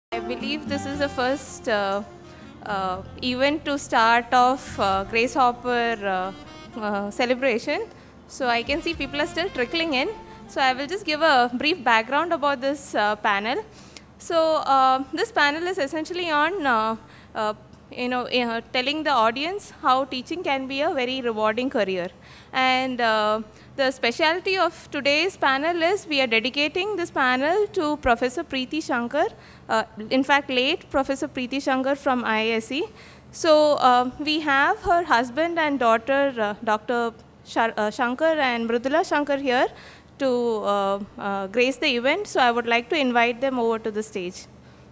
I believe this is the first event to start off Grace Hopper celebration. So I can see people are still trickling in. So I will just give a brief background about this panel. So this panel is essentially on telling the audience how teaching can be a very rewarding career. And the specialty of today's panel is we are dedicating this panel to Professor Preeti Shankar, in fact late Professor Preeti Shankar from IISc. So we have her husband and daughter Dr. Shankar and Mridula Shankar here to grace the event. So I would like to invite them over to the stage.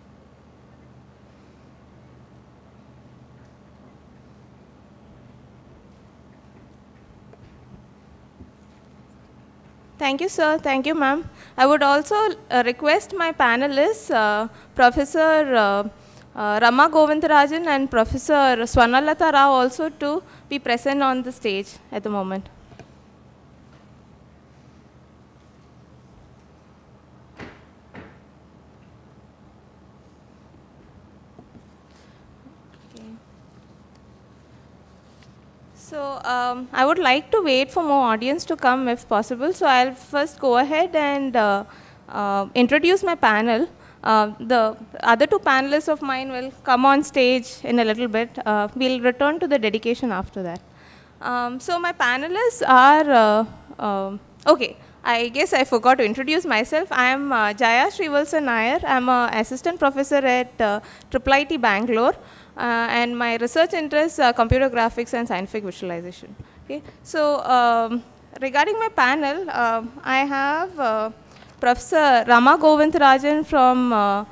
Thank you, sir. Thank you, ma'am. I would also request my panelists, Professor Rama Govindarajan and Professor Swarnalatha Rao also to be present on the stage at the moment. So I would like to wait for more audience to come if possible. So I'll first go ahead and introduce my panel. The other two panelists of mine will come on stage in a little bit. We'll return to the dedication after that. So my panelists are, okay, I guess I forgot to introduce myself. I am Jaya Sreevalsan Nair. I'm an assistant professor at IIIT-Bangalore. And my research interests are computer graphics and scientific visualization. Okay. So regarding my panel, I have Professor Rama Govindarajan from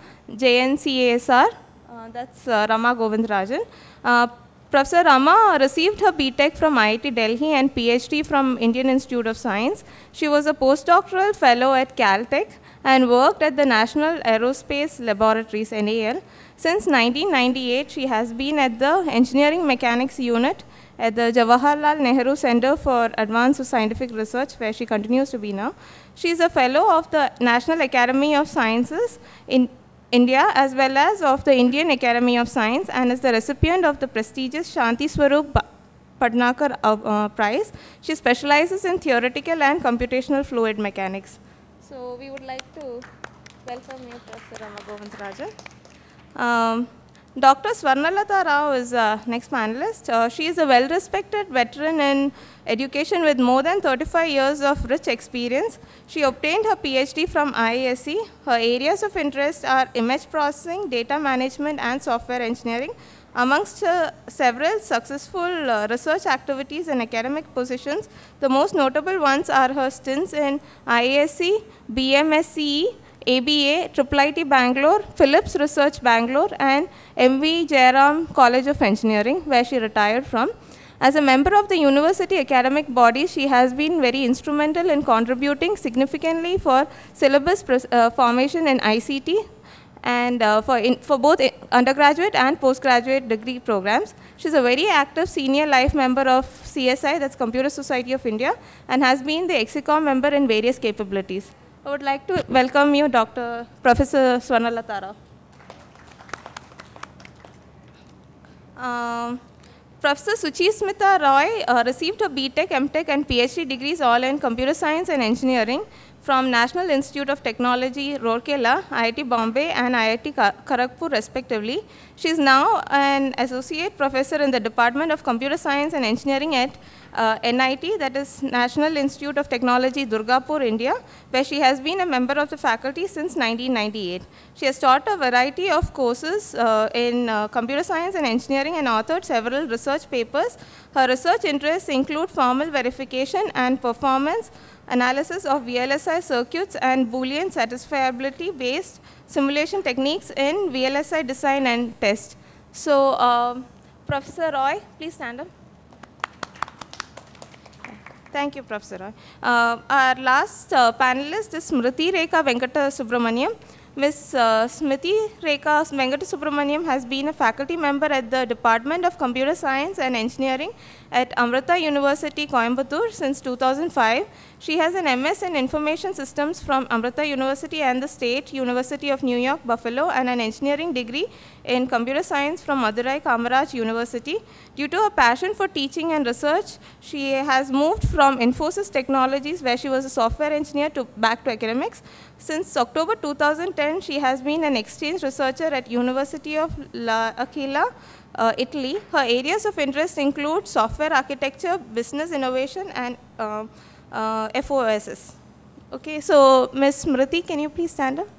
JNCASR. That's Rama Govindarajan. Professor Rama received her BTech from IIT Delhi and PhD from Indian Institute of Science. She was a postdoctoral fellow at Caltech and worked at the National Aerospace Laboratories, NAL. Since 1998, she has been at the Engineering Mechanics Unit at the Jawaharlal Nehru Center for Advanced Scientific Research, where she continues to be now. She is a fellow of the National Academy of Sciences in India, as well as of the Indian Academy of Science, and is the recipient of the prestigious Shanti Swarup Padnakar Prize. She specializes in theoretical and computational fluid mechanics. So we would like to welcome you, Professor Rama Govindarajan. Dr. Swarnalatha Rao is next panelist. She is a well-respected veteran in education with more than 35 years of rich experience. She obtained her PhD from IISc. Her areas of interest are image processing, data management, and software engineering. Amongst several successful research activities and academic positions, the most notable ones are her stints in IISc, BMSCE, ABA, IIIT Bangalore, Phillips Research Bangalore, and MV Jayaram College of Engineering, where she retired from. As a member of the university academic body, she has been very instrumental in contributing significantly for syllabus formation in ICT and for both undergraduate and postgraduate degree programs. She's a very active senior life member of CSI, that's Computer Society of India, and has been the Exicom member in various capabilities. I would like to welcome you, Professor Swarnalatha Rao. Professor Suchismita Roy received her BTech, MTech, and PhD degrees all in computer science and engineering from National Institute of Technology, Rourkela, IIT Bombay, and IIT Kharagpur, respectively. She is now an associate professor in the Department of Computer Science and Engineering at NIT, that is National Institute of Technology, Durgapur, India, where she has been a member of the faculty since 1998. She has taught a variety of courses in computer science and engineering and authored several research papers. Her research interests include formal verification and performance analysis of VLSI circuits and Boolean satisfiability based simulation techniques in VLSI design and test. So, Professor Roy, please stand up. Thank you, Professor Roy. Our last panelist is Smrithi Rekha Venkatasubramanian. Ms. Smrithi Rekha Venkatasubramanian has been a faculty member at the Department of Computer Science and Engineering at Amrita University, Coimbatore since 2005. She has an MS in Information Systems from Amrita University and the State University of New York, Buffalo, and an engineering degree in Computer Science from Madurai Kamaraj University. Due to her passion for teaching and research, she has moved from Infosys Technologies, where she was a software engineer, back to academics. Since October 2010, she has been an exchange researcher at University of L'Aquila, Italy. Her areas of interest include software architecture, business innovation, and FOSS. Okay, so Ms. Smrithi, can you please stand up?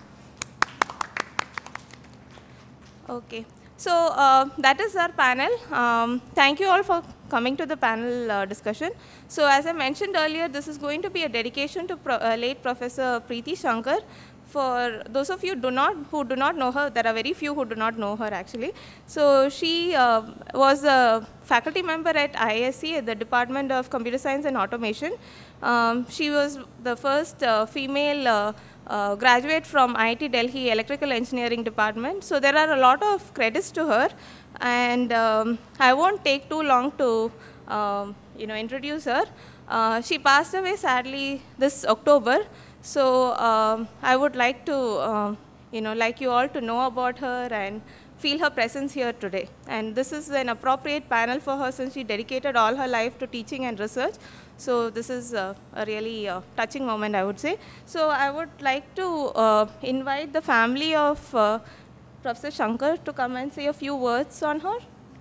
Okay, so that is our panel. Thank you all for coming to the panel discussion. So as I mentioned earlier, this is going to be a dedication to late Professor Preeti Shankar. For those of you who do not know her, there are very few who do not know her actually. So she was a faculty member at IISc, the Department of Computer Science and Automation. She was the first female graduate from IIT Delhi Electrical Engineering Department. So there are a lot of credits to her, and I won't take too long to introduce her. She passed away sadly this October. So I would like to, like you all to know about her and feel her presence here today. And this is an appropriate panel for her since she dedicated all her life to teaching and research. So this is a really touching moment, I would say. So I would like to invite the family of Professor Shankar to come and say a few words on her.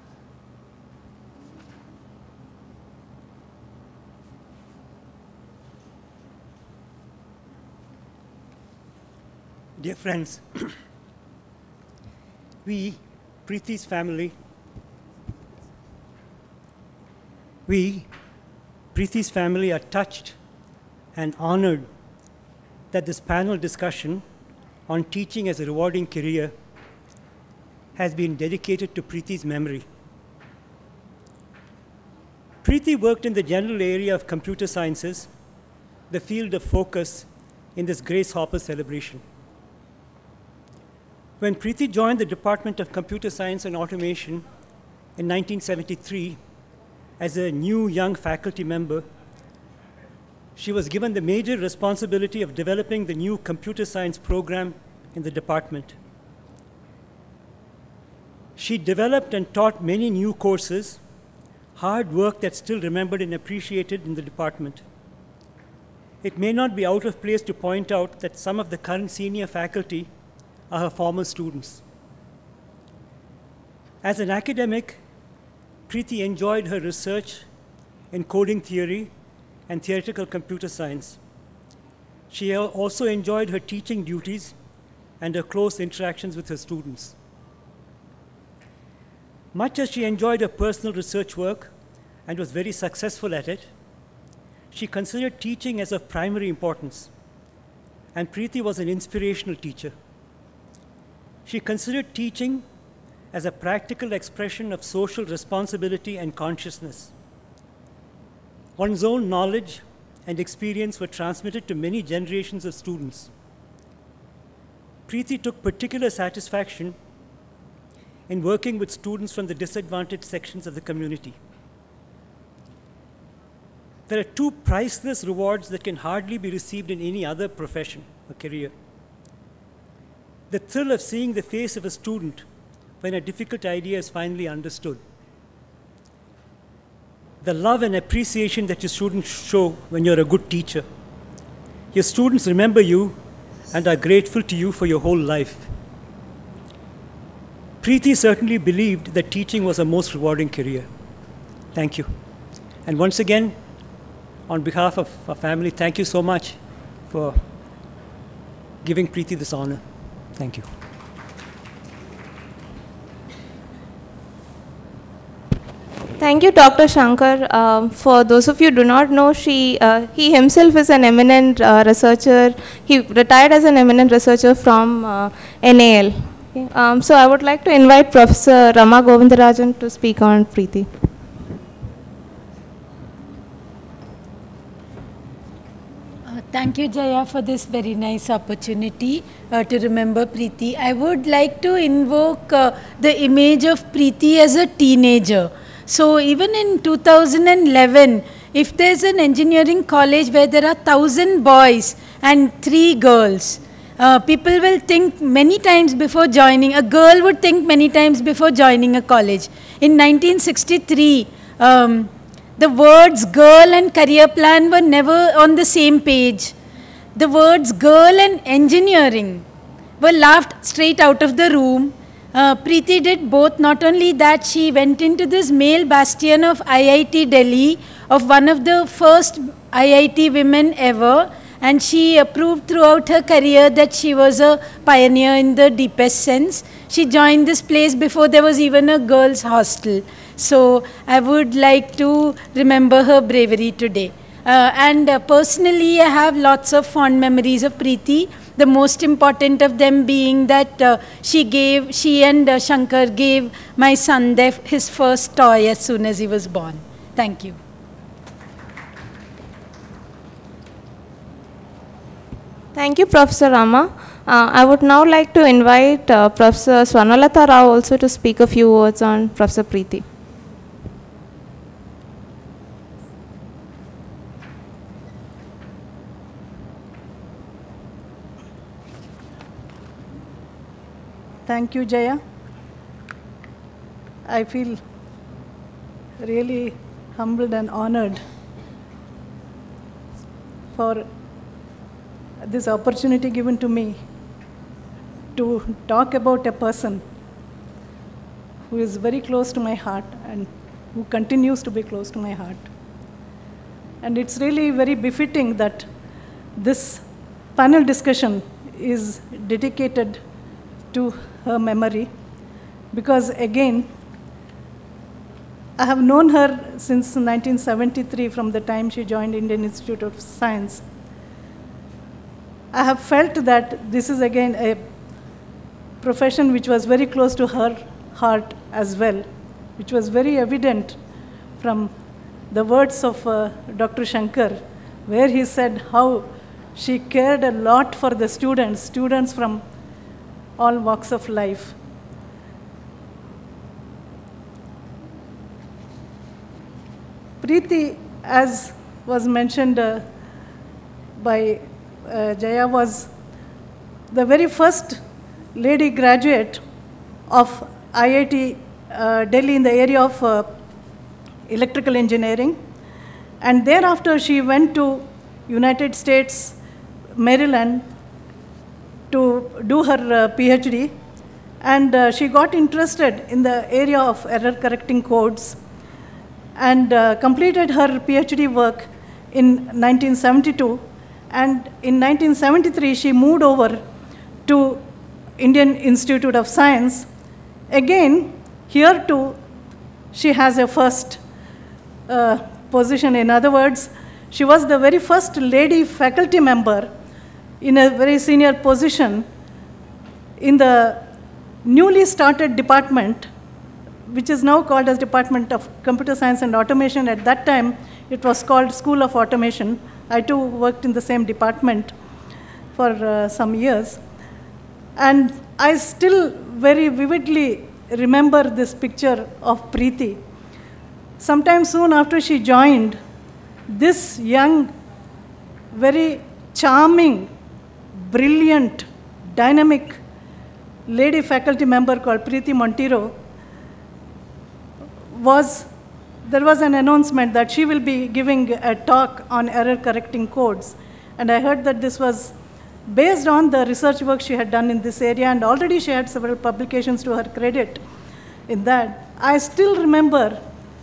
Dear friends, we, Preeti's family, are touched and honored that this panel discussion on teaching as a rewarding career has been dedicated to Preeti's memory. Preeti worked in the general area of computer sciences, the field of focus in this Grace Hopper celebration. When Preeti joined the Department of Computer Science and Automation in 1973 as a new young faculty member, she was given the major responsibility of developing the new computer science program in the department. She developed and taught many new courses, hard work that's still remembered and appreciated in the department. It may not be out of place to point out that some of the current senior faculty are her former students. As an academic, Preeti enjoyed her research in coding theory and theoretical computer science. She also enjoyed her teaching duties and her close interactions with her students. Much as she enjoyed her personal research work and was very successful at it, she considered teaching as of primary importance, and Preeti was an inspirational teacher. She considered teaching as a practical expression of social responsibility and consciousness. One's own knowledge and experience were transmitted to many generations of students. Preeti took particular satisfaction in working with students from the disadvantaged sections of the community. There are two priceless rewards that can hardly be received in any other profession or career. The thrill of seeing the face of a student when a difficult idea is finally understood. The love and appreciation that your students show when you're a good teacher. Your students remember you and are grateful to you for your whole life. Preeti certainly believed that teaching was a most rewarding career. Thank you. And once again, on behalf of our family, thank you so much for giving Preeti this honor. Thank you. Thank you, Dr. Shankar. For those of you who do not know, he himself is an eminent researcher. He retired as an eminent researcher from NAL. Okay. So I would like to invite Professor Rama Govindarajan to speak on Preeti. Thank you, Jaya, for this very nice opportunity to remember Preeti. I would like to invoke the image of Preeti as a teenager. So even in 2011, if there's an engineering college where there are 1,000 boys and 3 girls, people will think many times before joining, a girl would think many times before joining a college. In 1963, the words girl and career plan were never on the same page. The words girl and engineering were laughed straight out of the room. Preeti did both. Not only that, she went into this male bastion of IIT Delhi, of one of the first IIT women ever, and she proved throughout her career that she was a pioneer in the deepest sense. She joined this place before there was even a girls' hostel. So I would like to remember her bravery today. Personally, I have lots of fond memories of Preeti. The most important of them being that she and Shankar gave my son his first toy as soon as he was born. Thank you. Thank you, Professor Rama. I would now like to invite Professor Swarnalatha Rao also to speak a few words on Professor Preeti. Thank you, Jaya. I feel really humbled and honored for this opportunity given to me to talk about a person who is very close to my heart and who continues to be close to my heart. And it's really very befitting that this panel discussion is dedicated to her memory, because again, I have known her since 1973, from the time she joined Indian Institute of Science. I have felt that this is again a profession which was very close to her heart as well, which was very evident from the words of Dr. Shankar, where he said how she cared a lot for the students from all walks of life. Preeti, as was mentioned by Jaya, was the very first lady graduate of IIT Delhi in the area of electrical engineering. And thereafter she went to United States, Maryland, to do her PhD, and she got interested in the area of error correcting codes and completed her PhD work in 1972, and in 1973 she moved over to Indian Institute of Science. Again, here too she has a first position. In other words, she was the very first lady faculty member in a very senior position in the newly started department, which is now called as Department of Computer Science and Automation. At that time, it was called School of Automation. I too worked in the same department for some years. And I still very vividly remember this picture of Preeti. Sometime soon after she joined, this young, very charming, brilliant, dynamic lady faculty member called Preeti Montero there was an announcement that she will be giving a talk on error correcting codes. And I heard that this was based on the research work she had done in this area, and already she had several publications to her credit in that. I still remember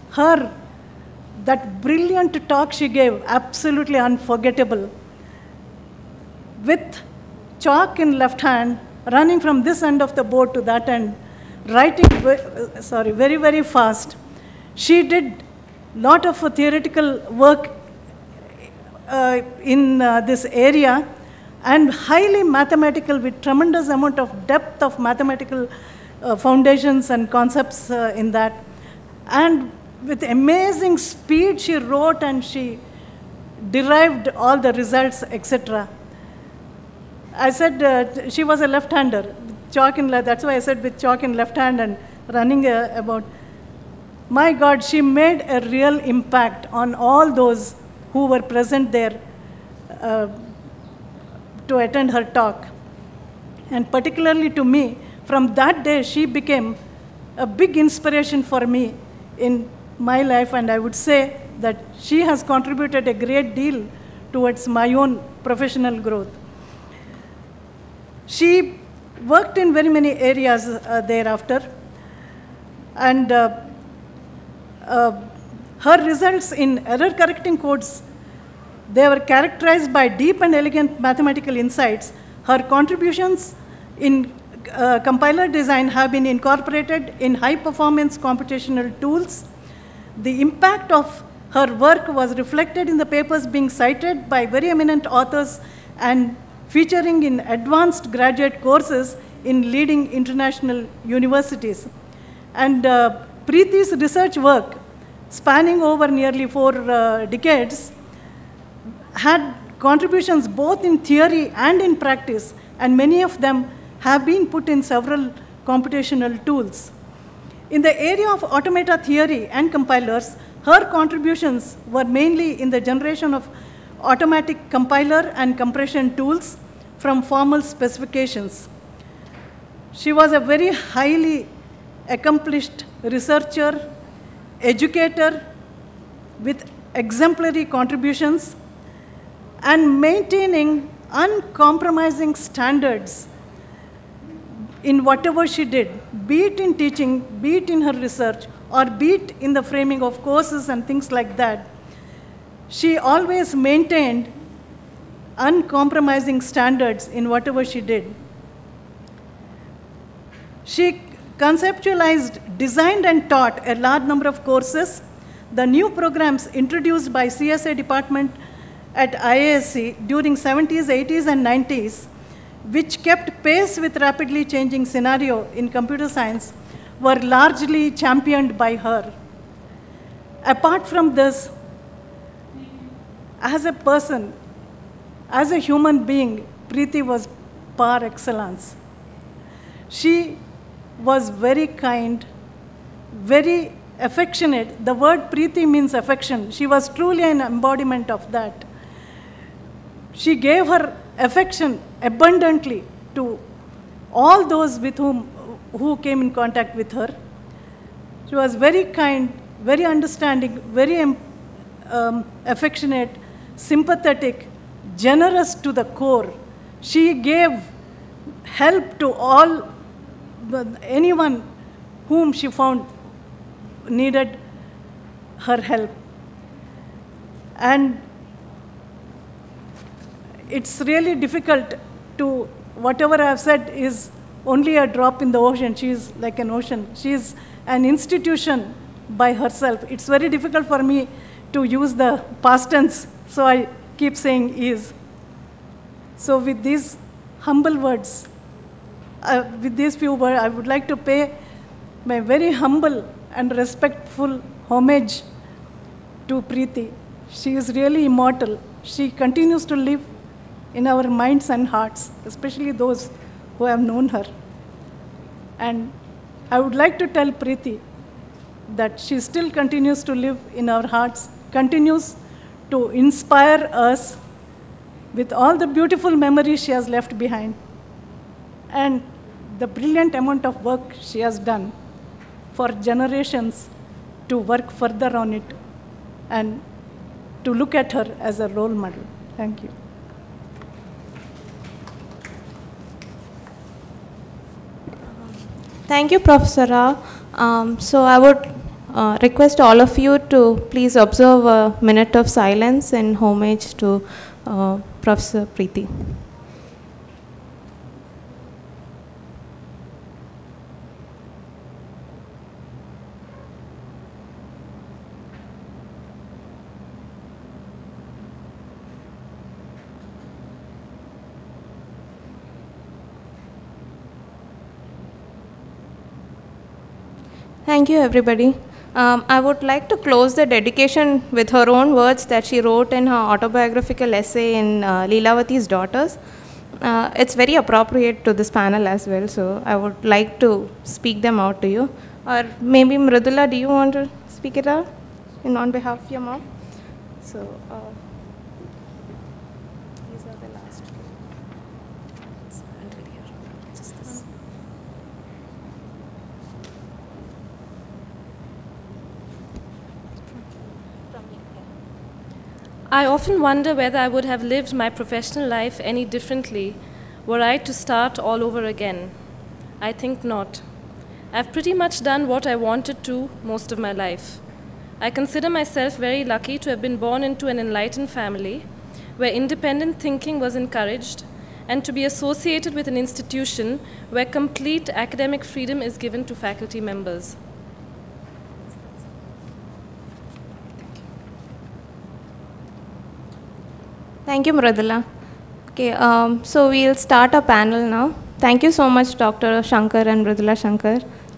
that brilliant talk she gave, absolutely unforgettable, with chalk in left hand, running from this end of the board to that end, writing, very, very fast. She did a lot of theoretical work in this area, and highly mathematical, with tremendous amount of depth of mathematical foundations and concepts in that. And with amazing speed she wrote, and she derived all the results, etc. I said she was a left-hander, chalk in left. That's why I said with chalk in left hand and running about. my God, she made a real impact on all those who were present there to attend her talk. And particularly to me, from that day, she became a big inspiration for me in my life, and I would say that she has contributed a great deal towards my own professional growth. She worked in very many areas thereafter, and her results in error correcting codes, they were characterized by deep and elegant mathematical insights. Her contributions in compiler design have been incorporated in high-performance computational tools. The impact of her work was reflected in the papers being cited by very eminent authors and featuring in advanced graduate courses in leading international universities. And Preethi's research work, spanning over nearly 4 decades, had contributions both in theory and in practice, and many of them have been put in several computational tools. In the area of automata theory and compilers, her contributions were mainly in the generation of automatic compiler and compression tools from formal specifications. She was a very highly accomplished researcher, educator with exemplary contributions, and maintaining uncompromising standards in whatever she did, be it in teaching, be it in her research, or be it in the framing of courses and things like that. She always maintained uncompromising standards in whatever she did. She conceptualized, designed, and taught a large number of courses. The new programs introduced by CSA department at IISc during 70s, 80s, and 90s, which kept pace with rapidly changing scenario in computer science, were largely championed by her. Apart from this, as a person, as a human being, Preethi was par excellence. She was very kind, very affectionate. The word Preethi means affection. She was truly an embodiment of that. She gave her affection abundantly to all those with who came in contact with her. She was very kind, very understanding, very affectionate, sympathetic, generous to the core. She gave help to anyone whom she found needed her help. And it's really difficult to, whatever I have said is only a drop in the ocean. She is like an ocean. She is an institution by herself. It's very difficult for me to use the past tense, so I keep saying is. So with these humble words, with these few words, I would like to pay my very humble and respectful homage to Preethi. She is really immortal. She continues to live in our minds and hearts, especially those who have known her. And I would like to tell Preethi that she still continues to live in our hearts, continues to inspire us with all the beautiful memories she has left behind, and the brilliant amount of work she has done for generations to work further on it and to look at her as a role model. Thank you. Thank you, Professor Rao. So I would request all of you to please observe a minute of silence in homage to Professor Preethi. Thank you, everybody. I would like to close the dedication with her own words that she wrote in her autobiographical essay in Leelavati's Daughters. It's very appropriate to this panel as well, so I would like to speak them out to you. Or maybe Mridula, do you want to speak it out on behalf of your mom? So, these are the last few. I often wonder whether I would have lived my professional life any differently were I to start all over again. I think not. I've pretty much done what I wanted to most of my life. I consider myself very lucky to have been born into an enlightened family where independent thinking was encouraged and to be associated with an institution where complete academic freedom is given to faculty members. Thank you, Mridula. Okay, so we'll start our panel now. Thank you so much, Dr. Shankar and Mridula Shankar.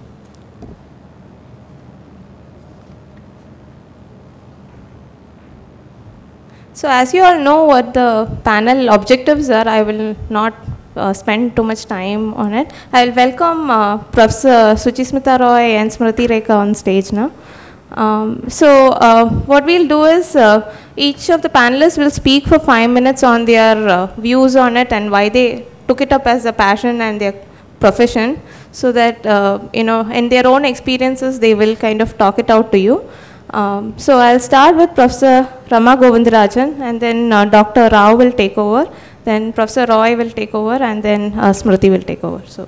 So as you all know what the panel objectives are, I will not spend too much time on it. I will welcome Professor Suchismita Roy and Smrithi Rekha on stage now. What we'll do is each of the panelists will speak for 5 minutes on their views on it and why they took it up as a passion and their profession, so that in their own experiences they will kind of talk it out to you. So I'll start with Professor Rama Govindarajan, and then Dr. Rao will take over, then Professor Roy will take over, and then Smrithi will take over. So.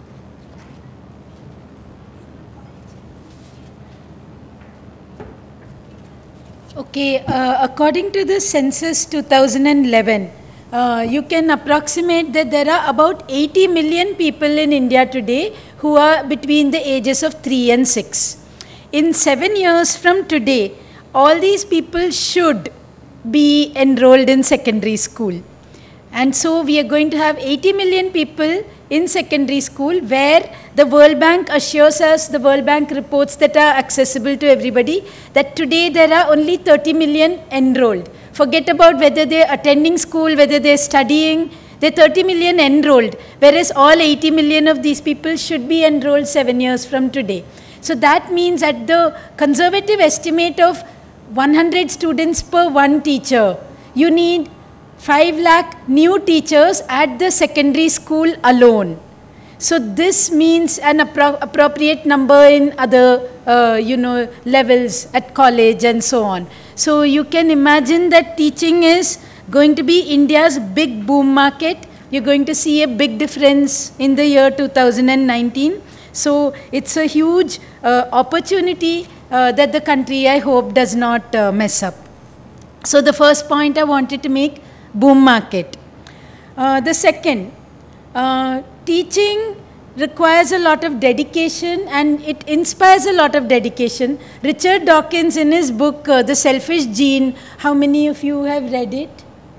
Okay, according to the census 2011, you can approximate that there are about 80 million people in India today who are between the ages of 3 and 6. In 7 years from today, all these people should be enrolled in secondary school. And so we are going to have 80 million people in secondary school, where the World Bank assures us, the World Bank reports that are accessible to everybody, that today there are only 30 million enrolled. Forget about whether they are attending school, whether they are studying, there are 30 million enrolled, whereas all 80 million of these people should be enrolled 7 years from today. So that means at the conservative estimate of 100 students per one teacher, you need 5 lakh new teachers at the secondary school alone. So this means an appropriate number in other levels at college and so on. So you can imagine that teaching is going to be India's big boom market. You're going to see a big difference in the year 2019. So it's a huge opportunity that the country, I hope, does not mess up. So the first point I wanted to make, boom market. The second, teaching requires a lot of dedication and it inspires a lot of dedication. Richard Dawkins, in his book, The Selfish Gene, how many of you have read it?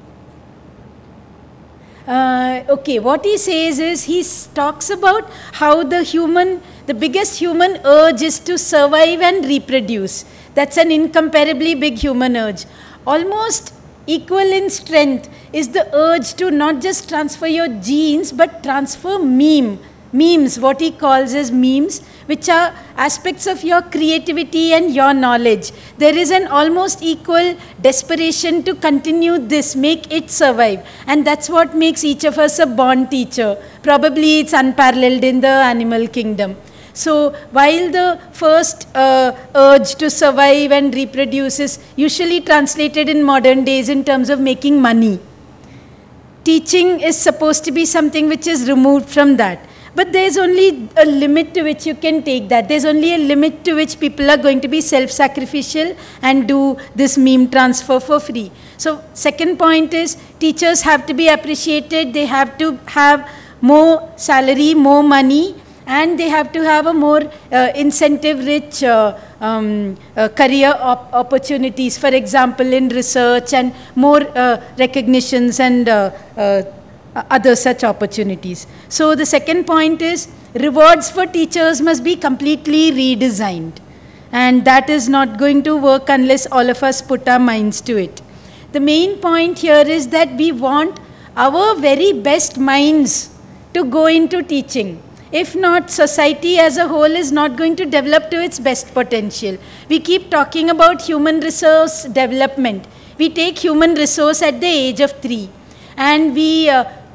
Okay, what he says is, he talks about how the biggest human urge is to survive and reproduce. That's an incomparably big human urge. Almost equal in strength is the urge to not just transfer your genes, but transfer memes, what he calls as memes, which are aspects of your creativity and your knowledge. There is an almost equal desperation to continue this, make it survive. And that's what makes each of us a born teacher. Probably it's unparalleled in the animal kingdom. So while the first urge to survive and reproduce is usually translated in modern days in terms of making money, teaching is supposed to be something which is removed from that. But there's only a limit to which you can take that. There's only a limit to which people are going to be self-sacrificial and do this meme transfer for free. So second point is, teachers have to be appreciated. They have to have more salary, more money, and they have to have a more incentive-rich career opportunities, for example, in research, and more recognitions and other such opportunities. So the second point is, rewards for teachers must be completely redesigned. And that is not going to work unless all of us put our minds to it. The main point here is that we want our very best minds to go into teaching. If not, society as a whole is not going to develop to its best potential. We keep talking about human resource development. We take human resource at the age of 3 and we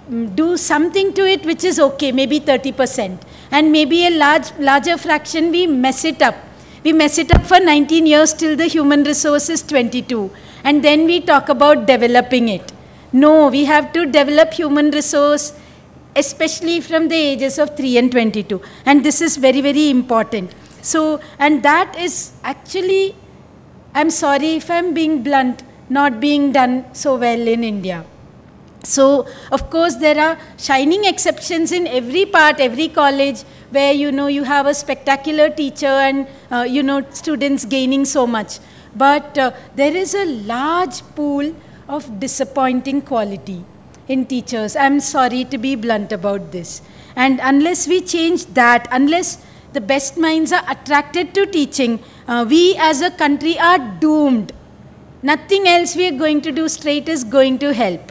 do something to it which is okay, maybe 30%. And maybe a larger fraction we mess it up. We mess it up for 19 years till the human resource is 22. And then we talk about developing it. No, we have to develop human resource especially from the ages of 3 and 22. And this is very, very important. So, and that is actually, I'm sorry if I'm being blunt, not being done so well in India. So, of course, there are shining exceptions in every part, every college, where you have a spectacular teacher and students gaining so much. But there is a large pool of disappointing quality in teachers. I'm sorry to be blunt about this. And unless we change that, unless the best minds are attracted to teaching, we as a country are doomed. Nothing else we are going to do straight is going to help.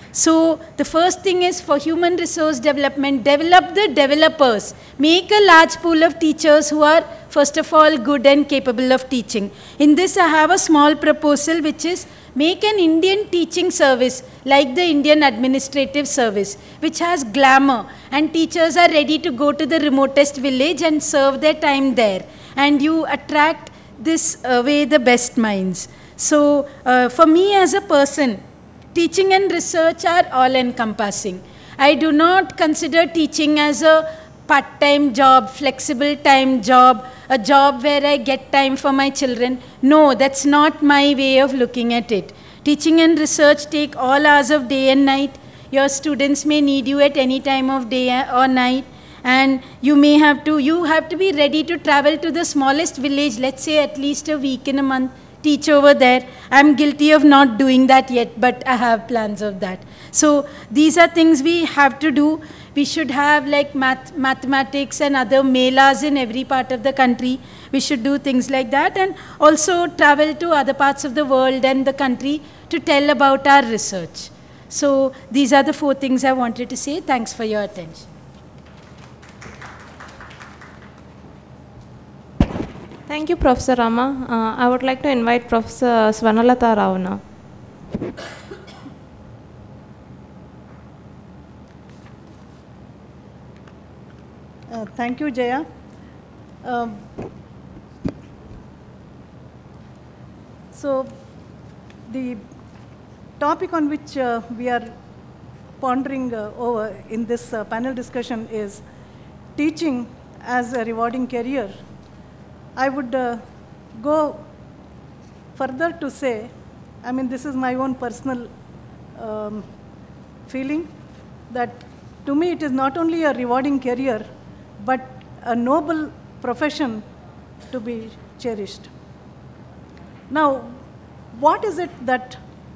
So the first thing is for human resource development, develop the developers. Make a large pool of teachers who are, first of all, good and capable of teaching. In this, I have a small proposal, which is make an Indian teaching service like the Indian administrative service, which has glamour, and teachers are ready to go to the remotest village and serve their time there. And you attract this way the best minds. So for me as a person, teaching and research are all-encompassing. I do not consider teaching as a part-time job, flexible time job, a job where I get time for my children. No, that's not my way of looking at it. Teaching and research take all hours of day and night. Your students may need you at any time of day or night. And you have to be ready to travel to the smallest village, let's say at least a week in a month, teach over there. I'm guilty of not doing that yet, but I have plans of that. So these are things we have to do. We should have like mathematics and other melas in every part of the country. We should do things like that, and also travel to other parts of the world and the country to tell about our research. So these are the 4 things I wanted to say. Thanks for your attention. Thank you, Professor Rama. I would like to invite Professor Swarnalatha Rao now. Thank you, Jaya. So the topic on which we are pondering over in this panel discussion is teaching as a rewarding career. I would go further to say, I mean, this is my own personal feeling, that to me it is not only a rewarding career, but a noble profession to be cherished. Now, what is it that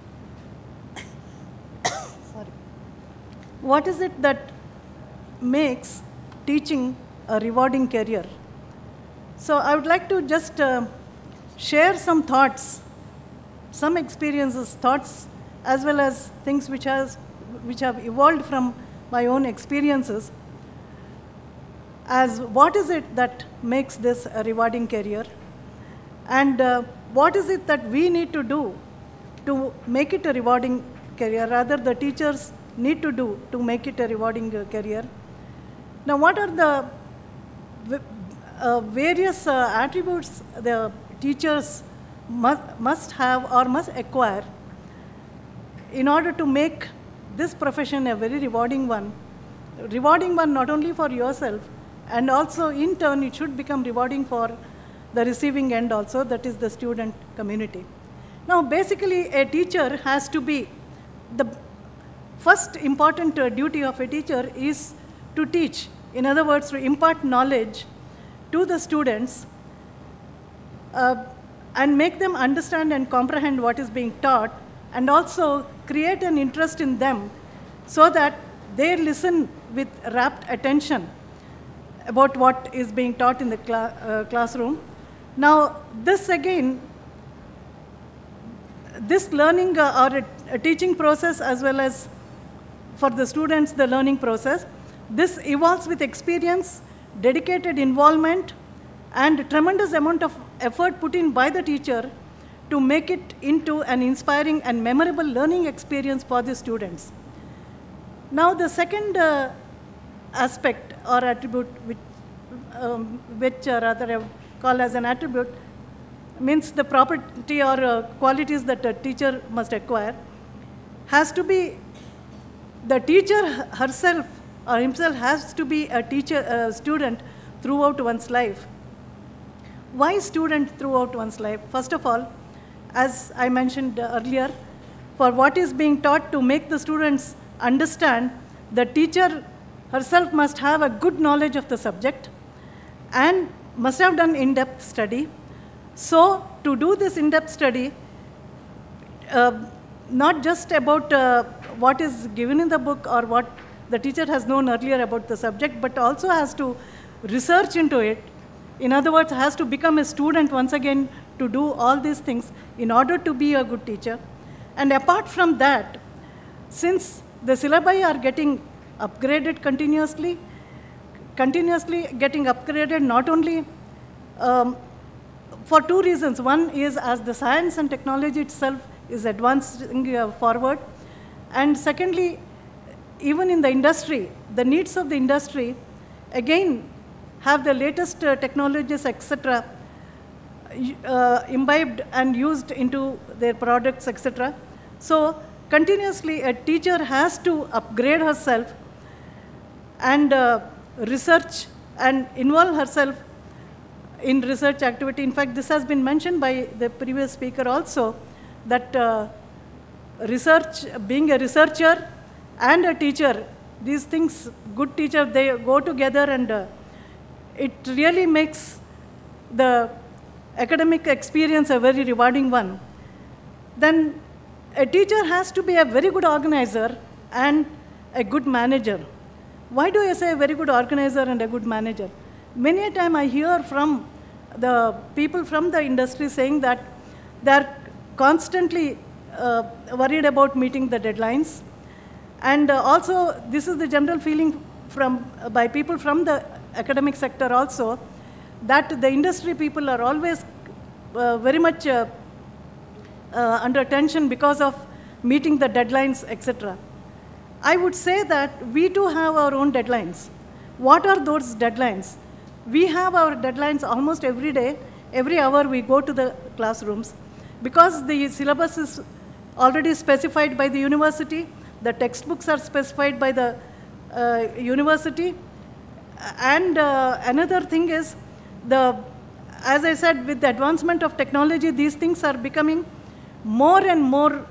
what is it that makes teaching a rewarding career? So I would like to just share some thoughts, some experiences, thoughts, as well as things which have evolved from my own experiences, as what is it that makes this a rewarding career, and what is it that we need to do to make it a rewarding career, rather the teachers need to do to make it a rewarding career. Now, what are the various attributes the teachers must have or must acquire in order to make this profession a very rewarding one not only for yourself, and also in turn it should become rewarding for the receiving end also, that is the student community. Now basically a teacher has to be, the first important duty of a teacher is to teach, in other words to impart knowledge to the students and make them understand and comprehend what is being taught, and also create an interest in them so that they listen with rapt attention about what is being taught in the classroom. Now this again, this learning or a teaching process, as well as for the students the learning process, This evolves with experience, dedicated involvement, and tremendous amount of effort put in by the teacher to make it into an inspiring and memorable learning experience for the students. Now, the second aspect or attribute, which rather I would call as an attribute, means the property or qualities that a teacher must acquire, has to be the teacher herself or himself has to be a student throughout one's life. Why student throughout one's life? First of all, as I mentioned earlier, for what is being taught to make the students understand, the teacher herself must have a good knowledge of the subject and must have done in-depth study. So to do this in-depth study, not just about what is given in the book or what the teacher has known earlier about the subject, but also has to research into it. In other words, has to become a student once again to do all these things in order to be a good teacher. And apart from that, since the syllabi are getting upgraded continuously getting upgraded, not only for two reasons. One is as the science and technology itself is advancing forward. And secondly, even in the industry, the needs of the industry, again, have the latest technologies, etc., imbibed and used into their products, etc. So continuously, a teacher has to upgrade herself and research and involve herself in research activity. In fact, this has been mentioned by the previous speaker also, that research, being a researcher and a teacher, these things, good teacher, they go together, and it really makes the academic experience a very rewarding one. Then a teacher has to be a very good organizer and a good manager. Why do I say a very good organizer and a good manager? Many a time I hear from the people from the industry saying that they are constantly worried about meeting the deadlines. And also, this is the general feeling by people from the academic sector also, that the industry people are always very much under tension because of meeting the deadlines, etc. I would say that we too have our own deadlines. What are those deadlines? We have our deadlines almost every day, every hour we go to the classrooms. Because the syllabus is already specified by the university, the textbooks are specified by the university. And another thing is, as I said, with the advancement of technology, these things are becoming more and more,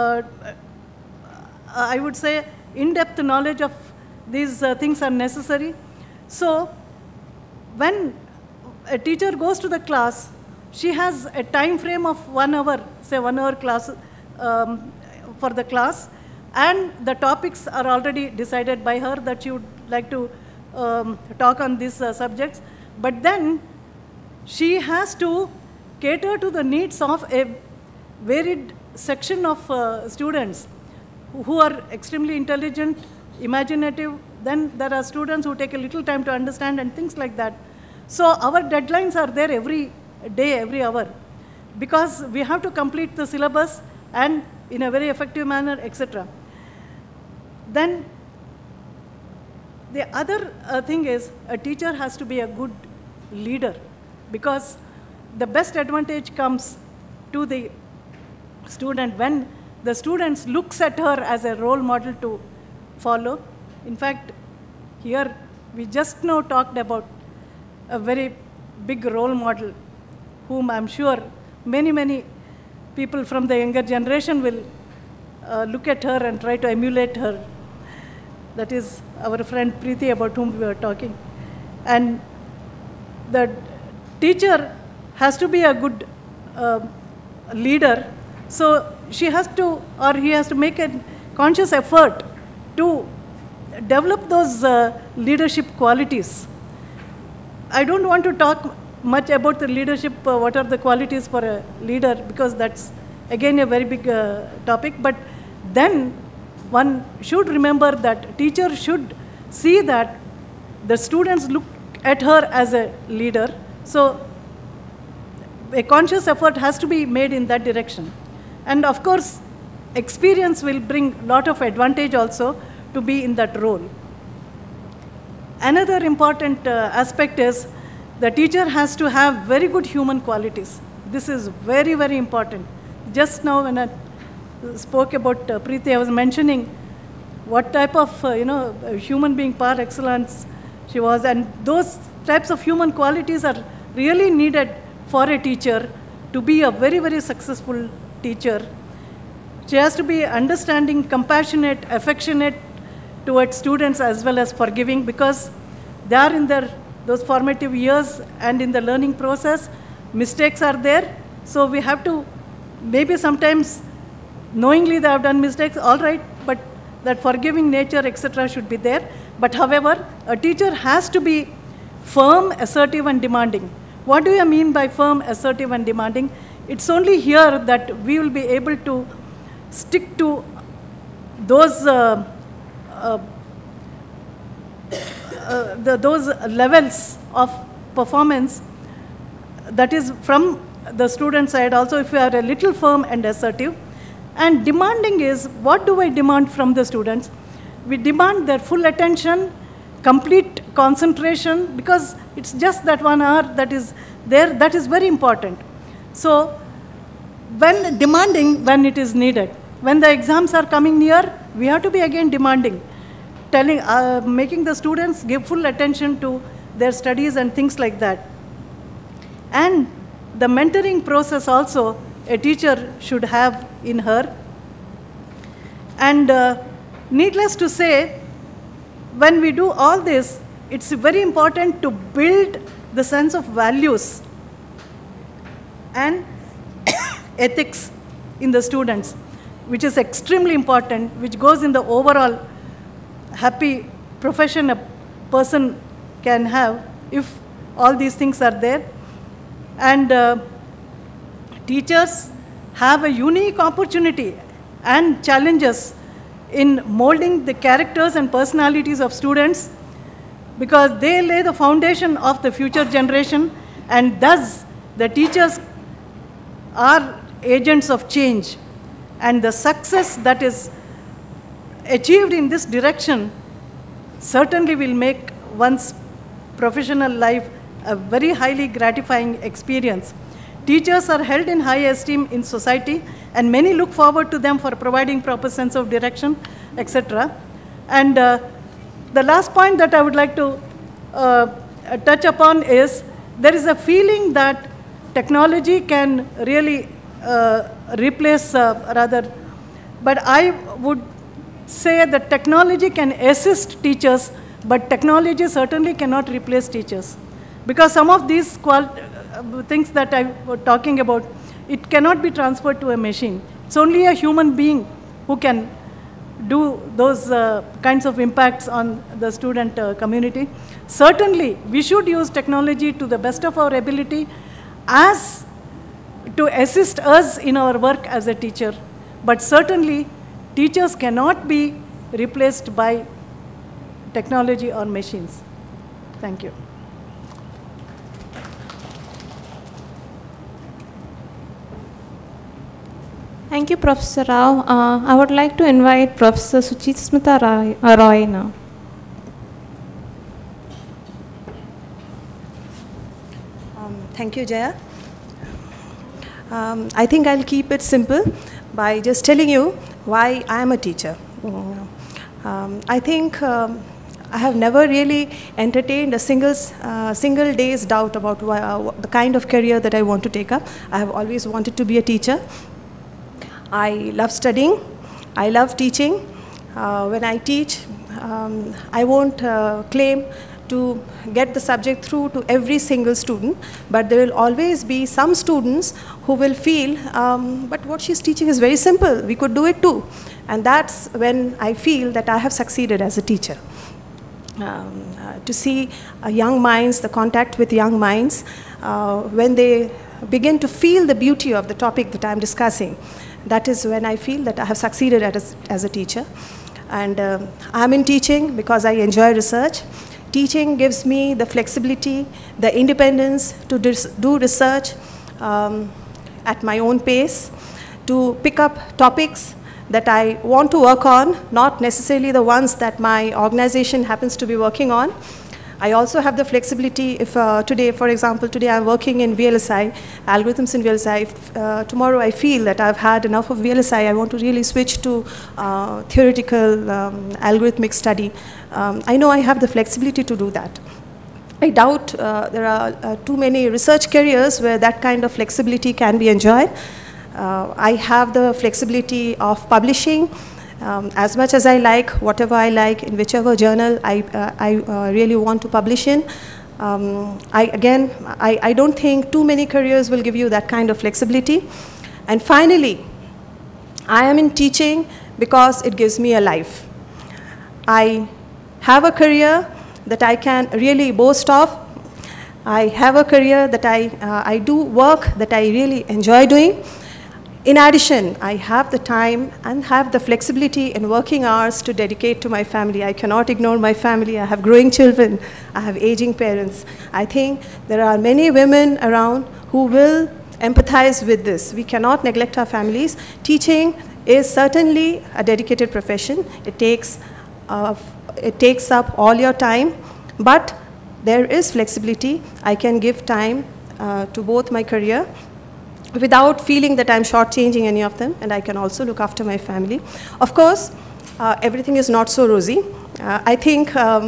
I would say, in-depth knowledge of these things are necessary. So when a teacher goes to the class, she has a time frame of 1 hour, say 1 hour class for the class, and the topics are already decided by her that she would like to talk on these subjects. But then she has to cater to the needs of a varied section of students who are extremely intelligent, imaginative. Then there are students who take a little time to understand and things like that. So our deadlines are there every day, every hour, because we have to complete the syllabus and in a very effective manner, etc. Then the other thing is, a teacher has to be a good leader, because the best advantage comes to the student when the students looks at her as a role model to follow. In fact, here we just now talked about a very big role model whom I'm sure many people from the younger generation will look at her and try to emulate her. That is our friend Preeti, about whom we were talking. And the teacher has to be a good leader. So she has to, or he has to make a conscious effort to develop those leadership qualities. I don't want to talk much about the leadership, what are the qualities for a leader, because that's again a very big topic. But then one should remember that teacher should see that the students look at her as a leader. So a conscious effort has to be made in that direction. And of course, experience will bring a lot of advantage also to be in that role. Another important aspect is the teacher has to have very good human qualities. This is very, very important. Just now when I spoke about Preeti, I was mentioning what type of human being par excellence she was, and those types of human qualities are really needed for a teacher to be a very, very successful teacher. She has to be understanding, compassionate, affectionate towards students as well as forgiving, because they are in those formative years and in the learning process, mistakes are there. So we have to, maybe sometimes knowingly they have done mistakes, all right, but that forgiving nature, etc. should be there. But however, a teacher has to be firm, assertive, and demanding. What do you mean by firm, assertive, and demanding? It's only here that we will be able to stick to those those levels of performance, that is from the student side also, if we are a little firm and assertive. And demanding is, what do I demand from the students? We demand their full attention, complete concentration, because it's just that 1 hour that is there, that is very important. So when demanding, when it is needed. When the exams are coming near, we have to be again demanding, telling, making the students give full attention to their studies and things like that. And the mentoring process also a teacher should have in her. And needless to say, when we do all this, it's very important to build the sense of values and ethics in the students, which is extremely important, which goes in the overall happy profession a person can have if all these things are there. And teachers have a unique opportunity and challenges in molding the characters and personalities of students, because they lay the foundation of the future generation, and thus the teachers are agents of change. And the success that is achieved in this direction certainly will make one's professional life a very highly gratifying experience. Teachers are held in high esteem in society, and many look forward to them for providing proper sense of direction, etc. And the last point that I would like to touch upon is, there is a feeling that technology can really replace but I would say that technology can assist teachers, but technology certainly cannot replace teachers. Because some of these things that I was talking about, it cannot be transferred to a machine. It's only a human being who can do those kinds of impacts on the student community. Certainly, we should use technology to the best of our ability as to assist us in our work as a teacher. But certainly, teachers cannot be replaced by technology or machines. Thank you. Thank you, Professor Rao. I would like to invite Professor Suchismita Roy now. Thank you, Jaya. I think I'll keep it simple by just telling you why I am a teacher. I think I have never really entertained a single day's doubt about the kind of career that I want to take up. I have always wanted to be a teacher. I love studying. I love teaching. When I teach, I won't claim to get the subject through to every single student, but there will always be some students who will feel, but what she's teaching is very simple, we could do it too. And that's when I feel that I have succeeded as a teacher. To see young minds, the contact with young minds, when they begin to feel the beauty of the topic that I'm discussing, that is when I feel that I have succeeded as a teacher. And I'm in teaching because I enjoy research. Teaching gives me the flexibility, the independence to do research at my own pace, to pick up topics that I want to work on, not necessarily the ones that my organization happens to be working on. I also have the flexibility if today, for example, today I'm working in VLSI, algorithms in VLSI. If tomorrow I feel that I've had enough of VLSI, I want to really switch to theoretical algorithmic study. I know I have the flexibility to do that. I doubt there are too many research careers where that kind of flexibility can be enjoyed. I have the flexibility of publishing as much as I like, whatever I like, in whichever journal I really want to publish in. I don't think too many careers will give you that kind of flexibility. And finally, I am in teaching because it gives me a life. I have a career that I can really boast of. I have a career that I do work that I really enjoy doing. In addition, I have the time and have the flexibility in working hours to dedicate to my family. I cannot ignore my family. I have growing children. I have aging parents. I think there are many women around who will empathize with this. We cannot neglect our families. Teaching is certainly a dedicated profession. It takes up all your time, but there is flexibility. I can give time to both my career without feeling that I'm shortchanging any of them, and I can also look after my family. Of course, everything is not so rosy. I think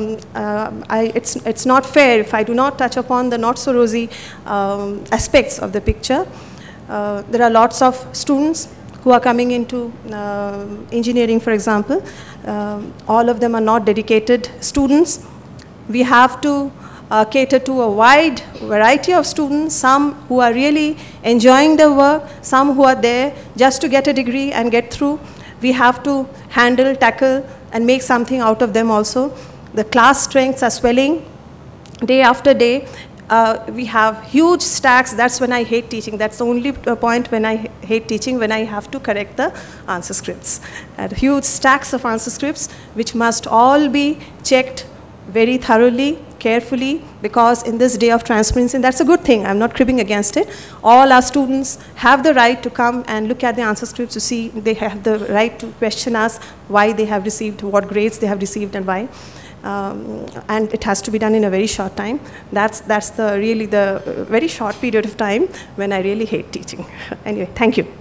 it's not fair if I do not touch upon the not so rosy aspects of the picture. There are lots of students who are coming into engineering, for example. All of them are not dedicated students. We have to cater to a wide variety of students, some who are really enjoying their work, some who are there just to get a degree and get through. We have to handle, tackle, and make something out of them also. The class strengths are swelling day after day. We have huge stacks. That's when I hate teaching. That's the only point when I hate teaching, when I have to correct the answer scripts. Huge stacks of answer scripts, which must all be checked very thoroughly, carefully, because in this day of transparency, and that's a good thing, I'm not cribbing against it, all our students have the right to come and look at the answer scripts to see, they have the right to question us why they have received, what grades they have received and why. And it has to be done in a very short time. That's really the very short period of time when I really hate teaching. Anyway, thank you.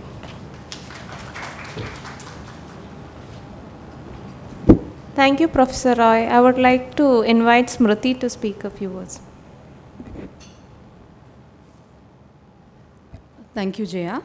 Thank you, Professor Roy. I would like to invite Smrithi to speak a few words. Thank you, Jaya.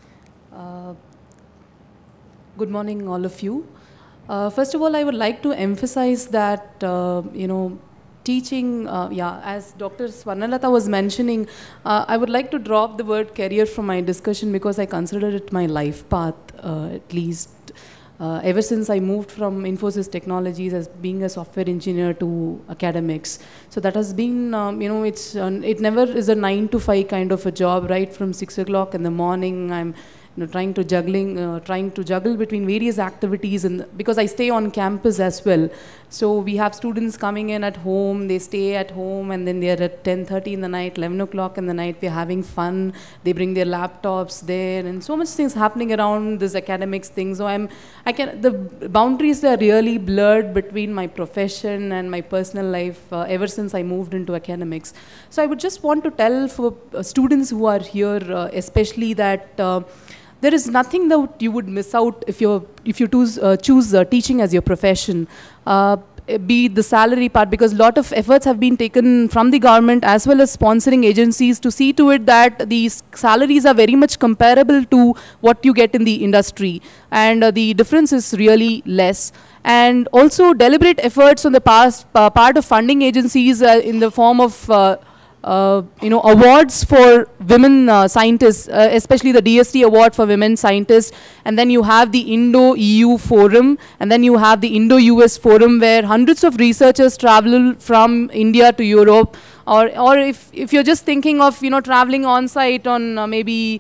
Good morning, all of you. First of all, I would like to emphasize that, teaching, as Dr. Swarnalatha was mentioning, I would like to drop the word career from my discussion because I consider it my life path, at least. Ever since I moved from Infosys Technologies as being a software engineer to academics. So that has been, it never is a 9 to 5 kind of a job, right? From 6 o'clock in the morning, I'm trying to juggle between various activities, and because I stay on campus as well. So we have students coming in at home, they stay at home, and then they're at 10:30 in the night, 11 o'clock in the night, we're having fun, they bring their laptops there, and so much things happening around this academics thing. So the boundaries are really blurred between my profession and my personal life ever since I moved into academics. So I would just want to tell for students who are here, especially that there is nothing that you would miss out if you choose teaching as your profession. Be the salary part, because a lot of efforts have been taken from the government as well as sponsoring agencies to see to it that these salaries are very much comparable to what you get in the industry, and the difference is really less. And also deliberate efforts on the part of funding agencies in the form of awards for women scientists, especially the DST award for women scientists, and then you have the Indo-EU forum, and then you have the Indo-US forum where hundreds of researchers travel from India to Europe, or if you're just thinking of traveling on site on maybe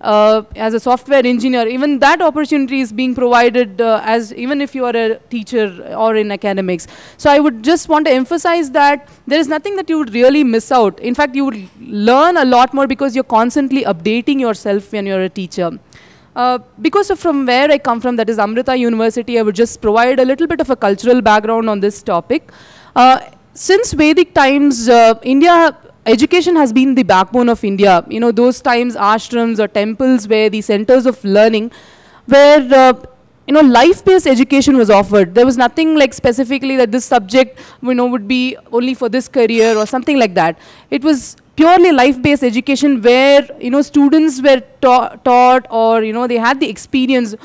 as a software engineer, even that opportunity is being provided as even if you are a teacher or in academics. So I would just want to emphasize that there is nothing that you would really miss out. In fact, you would learn a lot more because you're constantly updating yourself when you're a teacher. Because of from where I come from, that is Amrita University, I would just provide a little bit of a cultural background on this topic. Since Vedic times, education has been the backbone of India. You know, those times ashrams or temples were the centers of learning where, life-based education was offered. There was nothing like specifically that this subject, would be only for this career or something like that. It was purely life-based education where, students were taught or, they had the experience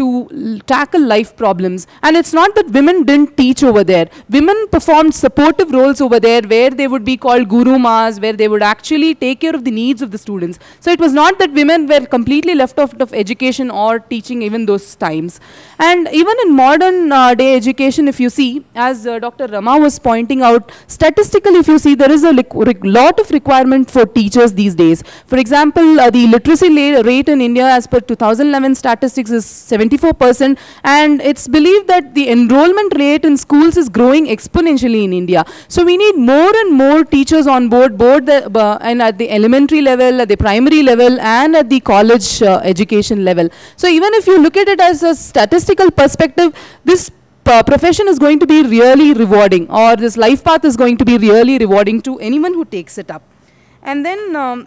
to tackle life problems. And it's not that women didn't teach over there. Women performed supportive roles over there where they would be called guru mas, where they would actually take care of the needs of the students. So it was not that women were completely left out of education or teaching even those times. And even in modern day education, if you see, as Dr. Rama was pointing out, statistically if you see, there is a lot of requirement for teachers these days. For example, the literacy rate in India as per 2011 statistics is 74%, and it's believed that the enrollment rate in schools is growing exponentially in India. So we need more and more teachers on board, and at the elementary level, at the primary level, and at the college education level. So even if you look at it as a statistical perspective, this profession is going to be really rewarding, or this life path is going to be really rewarding to anyone who takes it up. And then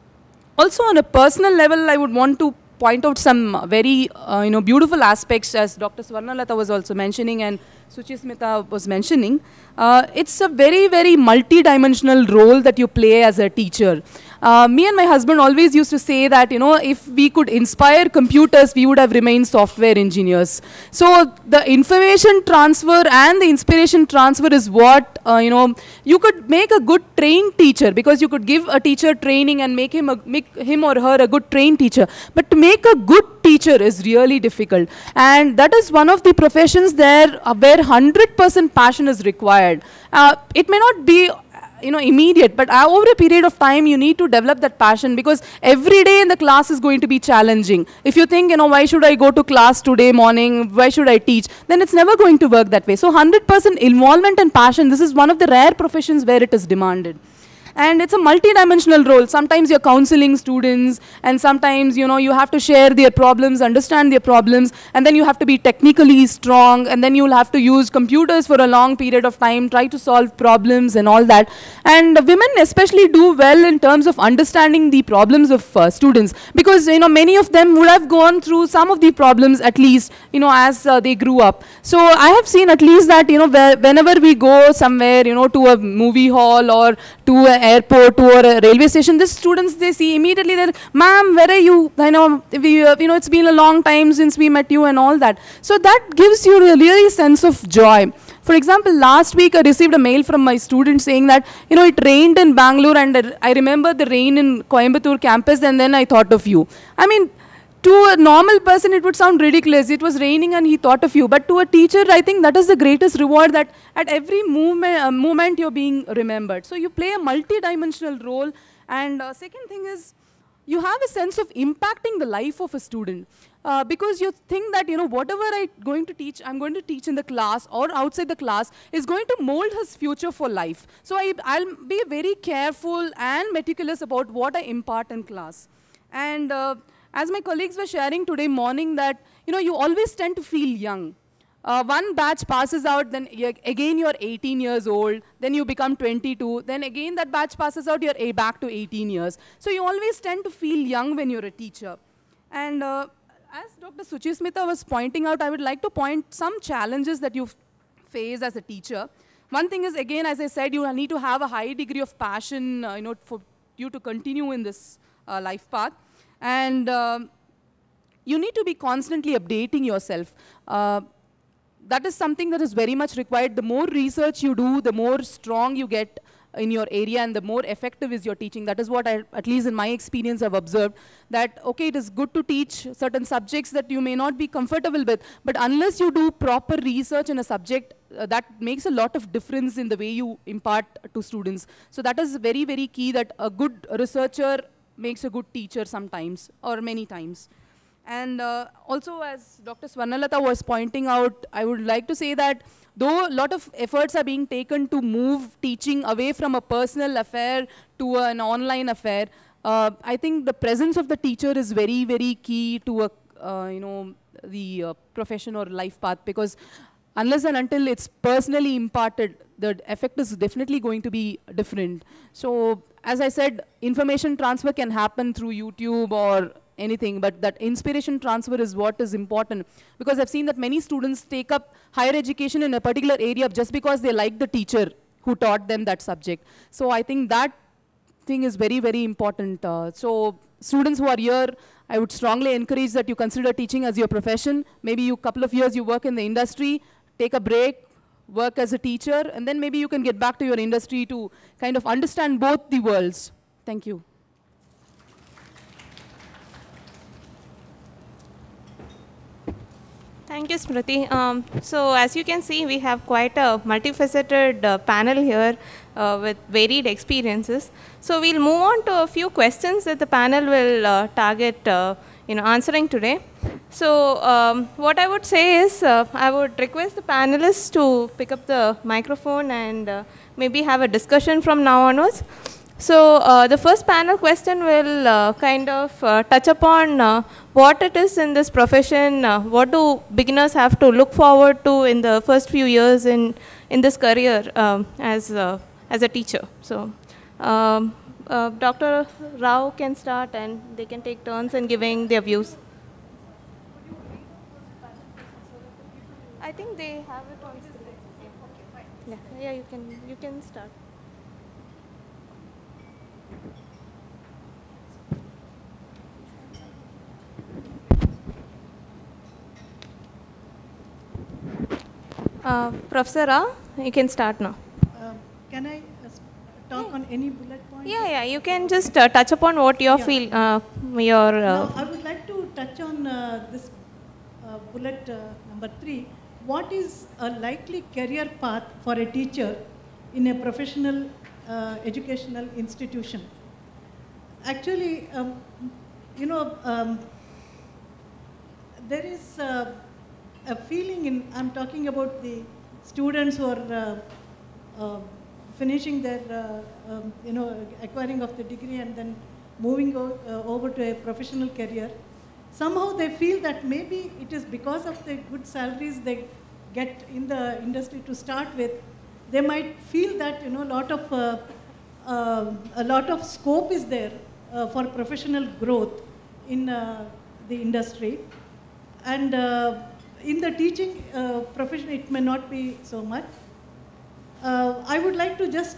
also on a personal level, I would want to point out some very beautiful aspects, as Dr. Swarnalatha was also mentioning and Suchismita was mentioning. It's a very, very multi-dimensional role that you play as a teacher. Me and my husband always used to say that, if we could inspire computers, we would have remained software engineers. So the information transfer and the inspiration transfer is what, you could make a good trained teacher, because you could give a teacher training and make him or her a good trained teacher. But to make a good teacher is really difficult. And that is one of the professions there where 100% passion is required. It may not be immediate, but over a period of time you need to develop that passion, because every day in the class is going to be challenging. If you think, why should I go to class today morning, why should I teach, then it's never going to work that way. So 100% involvement and passion, this is one of the rare professions where it is demanded. And it's a multi-dimensional role. Sometimes you're counseling students, and sometimes, you have to share their problems, understand their problems, and then you have to be technically strong, and then you'll have to use computers for a long period of time, try to solve problems and all that. And women especially do well in terms of understanding the problems of students, because, many of them would have gone through some of the problems at least, as they grew up. So I have seen at least that, whenever we go somewhere, to a movie hall or to an airport or a railway station, the students, they see immediately that, ma'am, where are you? It's been a long time since we met you and all that. So that gives you a really sense of joy. For example, last week I received a mail from my student saying that, it rained in Bangalore, and I remember the rain in Coimbatore campus, and then I thought of you. I mean, to a normal person, it would sound ridiculous. It was raining and he thought of you. But to a teacher, I think that is the greatest reward, that at every moment you're being remembered. So you play a multi-dimensional role. And second thing is, you have a sense of impacting the life of a student. Because you think that, whatever I'm going to teach in the class or outside the class is going to mold his future for life. So I'll be very careful and meticulous about what I impart in class. And as my colleagues were sharing today morning that, you always tend to feel young. One batch passes out, then again you're 18 years old, then you become 22, then again that batch passes out, you're back to 18 years. So you always tend to feel young when you're a teacher. And as Dr. Suchismita was pointing out, I would like to point some challenges that you face as a teacher. One thing is, again, as I said, you need to have a high degree of passion, for you to continue in this life path. And you need to be constantly updating yourself. That is something that is very much required. The more research you do, the more strong you get in your area, and the more effective is your teaching. That is what at least in my experience, I've observed. That, okay, it is good to teach certain subjects that you may not be comfortable with, but unless you do proper research in a subject, that makes a lot of difference in the way you impart to students. So that is very, very key, that a good researcher makes a good teacher sometimes or many times. And also, as Dr. Swarnalatha was pointing out, I would like to say that though a lot of efforts are being taken to move teaching away from a personal affair to an online affair, I think the presence of the teacher is very, very key to the profession or life path, because unless and until it's personally imparted, the effect is definitely going to be different. So, as I said, information transfer can happen through YouTube or anything, but that inspiration transfer is what is important, because I've seen that many students take up higher education in a particular area just because they like the teacher who taught them that subject. So I think that thing is very, very important. So students who are here, I would strongly encourage that you consider teaching as your profession. Maybe you couple of years you work in the industry, take a break, work as a teacher, and then maybe you can get back to your industry to kind of understand both the worlds. Thank you. Thank you, Smrithi. So as you can see, we have quite a multifaceted panel here with varied experiences. So we'll move on to a few questions that the panel will target answering today. So what I would say is, I would request the panelists to pick up the microphone and maybe have a discussion from now onwards. So the first panel question will kind of touch upon what it is in this profession, what do beginners have to look forward to in the first few years in this career as a teacher. So Dr. Rao can start and they can take turns in giving their views. I think they have it on screen. Yeah, you can start. Professor Rao, you can start now. Can I talk on any bullet point? Yeah, you can just touch upon what you feel. No, I would like to touch on this bullet number 3. What is a likely career path for a teacher in a professional educational institution? Actually, there is a feeling I'm talking about the students who are finishing their, acquiring of the degree and then moving over to a professional career. Somehow they feel that maybe it is because of the good salaries they get in the industry to start with, they might feel that a lot of scope is there for professional growth in the industry, and in the teaching profession it may not be so much. I would like to just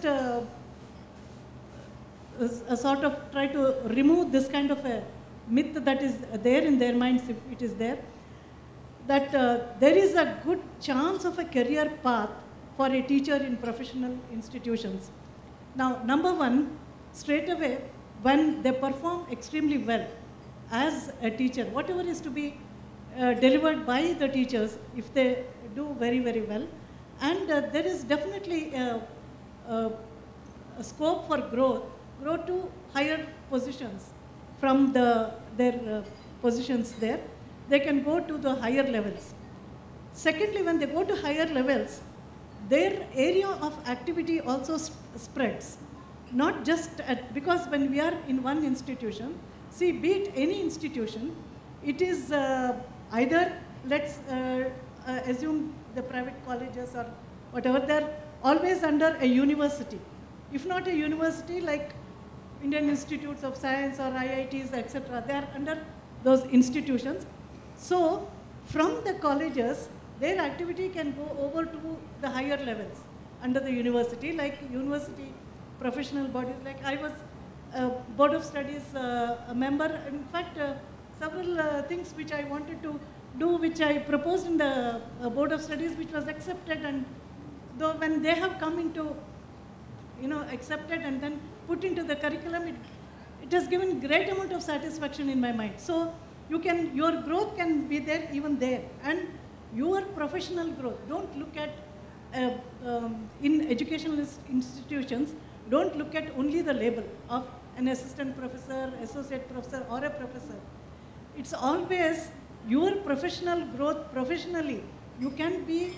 sort of try to remove this kind of a myth that is there in their minds, if it is there, that there is a good chance of a career path for a teacher in professional institutions. Now, number one, straight away, when they perform extremely well as a teacher, whatever is to be delivered by the teachers, if they do very, very well, and there is definitely a scope for growth to higher positions from their positions there. They can go to the higher levels. Secondly, when they go to higher levels, their area of activity also spreads. Not just because when we are in one institution, see, be it any institution, it is either, let's assume the private colleges or whatever, they're always under a university. If not a university, like Indian Institutes of Science or IITs, etc., they are under those institutions. So, from the colleges, their activity can go over to the higher levels under the university, like university professional bodies. Like I was a Board of Studies a member. In fact, several things which I wanted to do, which I proposed in the Board of Studies, which was accepted, and though when they have come into, accepted and then put into the curriculum, it has given great amount of satisfaction in my mind. So your growth can be there even there, and your professional growth. Don't look at, in educational institutions, don't look at only the label of an assistant professor, associate professor, or a professor. It's always your professional growth professionally. You can be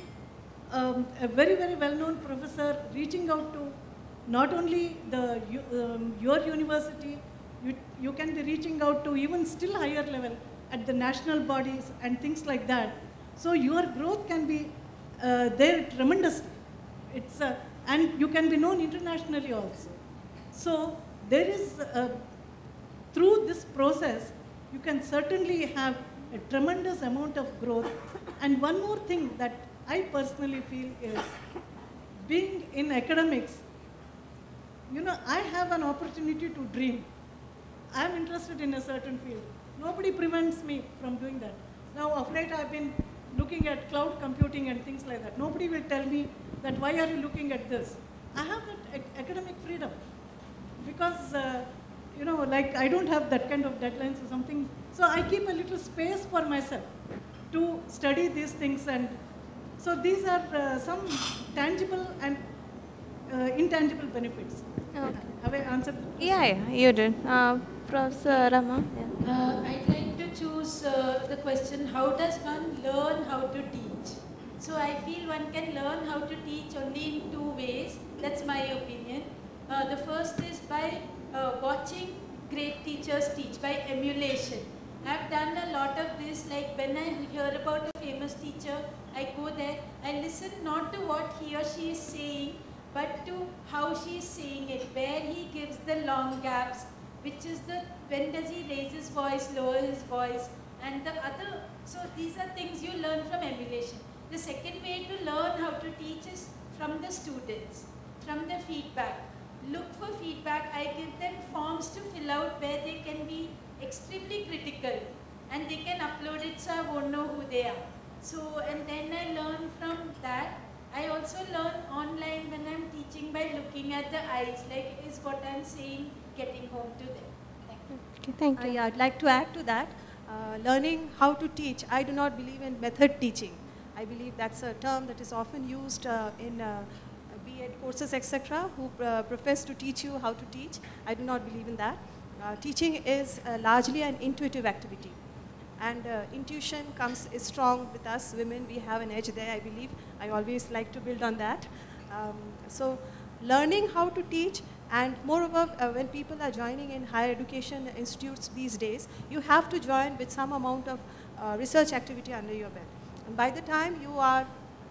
a very, very well-known professor reaching out to not only your university, you can be reaching out to even still higher level at the national bodies and things like that. So your growth can be there tremendously. And you can be known internationally also. So there is, through this process, you can certainly have a tremendous amount of growth. And one more thing that I personally feel is, being in academics, you know, I have an opportunity to dream. I'm interested in a certain field. Nobody prevents me from doing that. Now, of late, I've been looking at cloud computing and things like that. Nobody will tell me that, why are you looking at this? I have that academic freedom because, you know, like I don't have that kind of deadlines or something. So I keep a little space for myself to study these things. And so these are some tangible and intangible benefits. Okay. Have I answered? Yeah, you did. Professor Rama? Yeah. I'd like to choose the question, how does one learn how to teach? So I feel one can learn how to teach only in two ways. That's my opinion. The first is by watching great teachers teach, by emulation. I've done a lot of this, like when I hear about a famous teacher, I go there, I listen not to what he or she is saying, but to how she is saying it, where he gives the long gaps, which is when does he raise his voice, lower his voice, and the other. So these are things you learn from emulation. The second way to learn how to teach is from the students, from the feedback. Look for feedback. I give them forms to fill out where they can be extremely critical and they can upload it so I won't know who they are. So, and then I learn from that. I also learn online when I'm teaching by looking at the eyes, like is what I'm saying getting home to them. Thank you. Okay, thank you. Yeah, I'd like to add to that. Learning how to teach, I do not believe in method teaching. I believe that's a term that is often used in B.Ed courses, etc., who profess to teach you how to teach. I do not believe in that. Teaching is largely an intuitive activity. And intuition is strong with us women. We have an edge there, I believe. I always like to build on that. So learning how to teach, and moreover, when people are joining in higher education institutes these days, you have to join with some amount of research activity under your belt. And by the time you are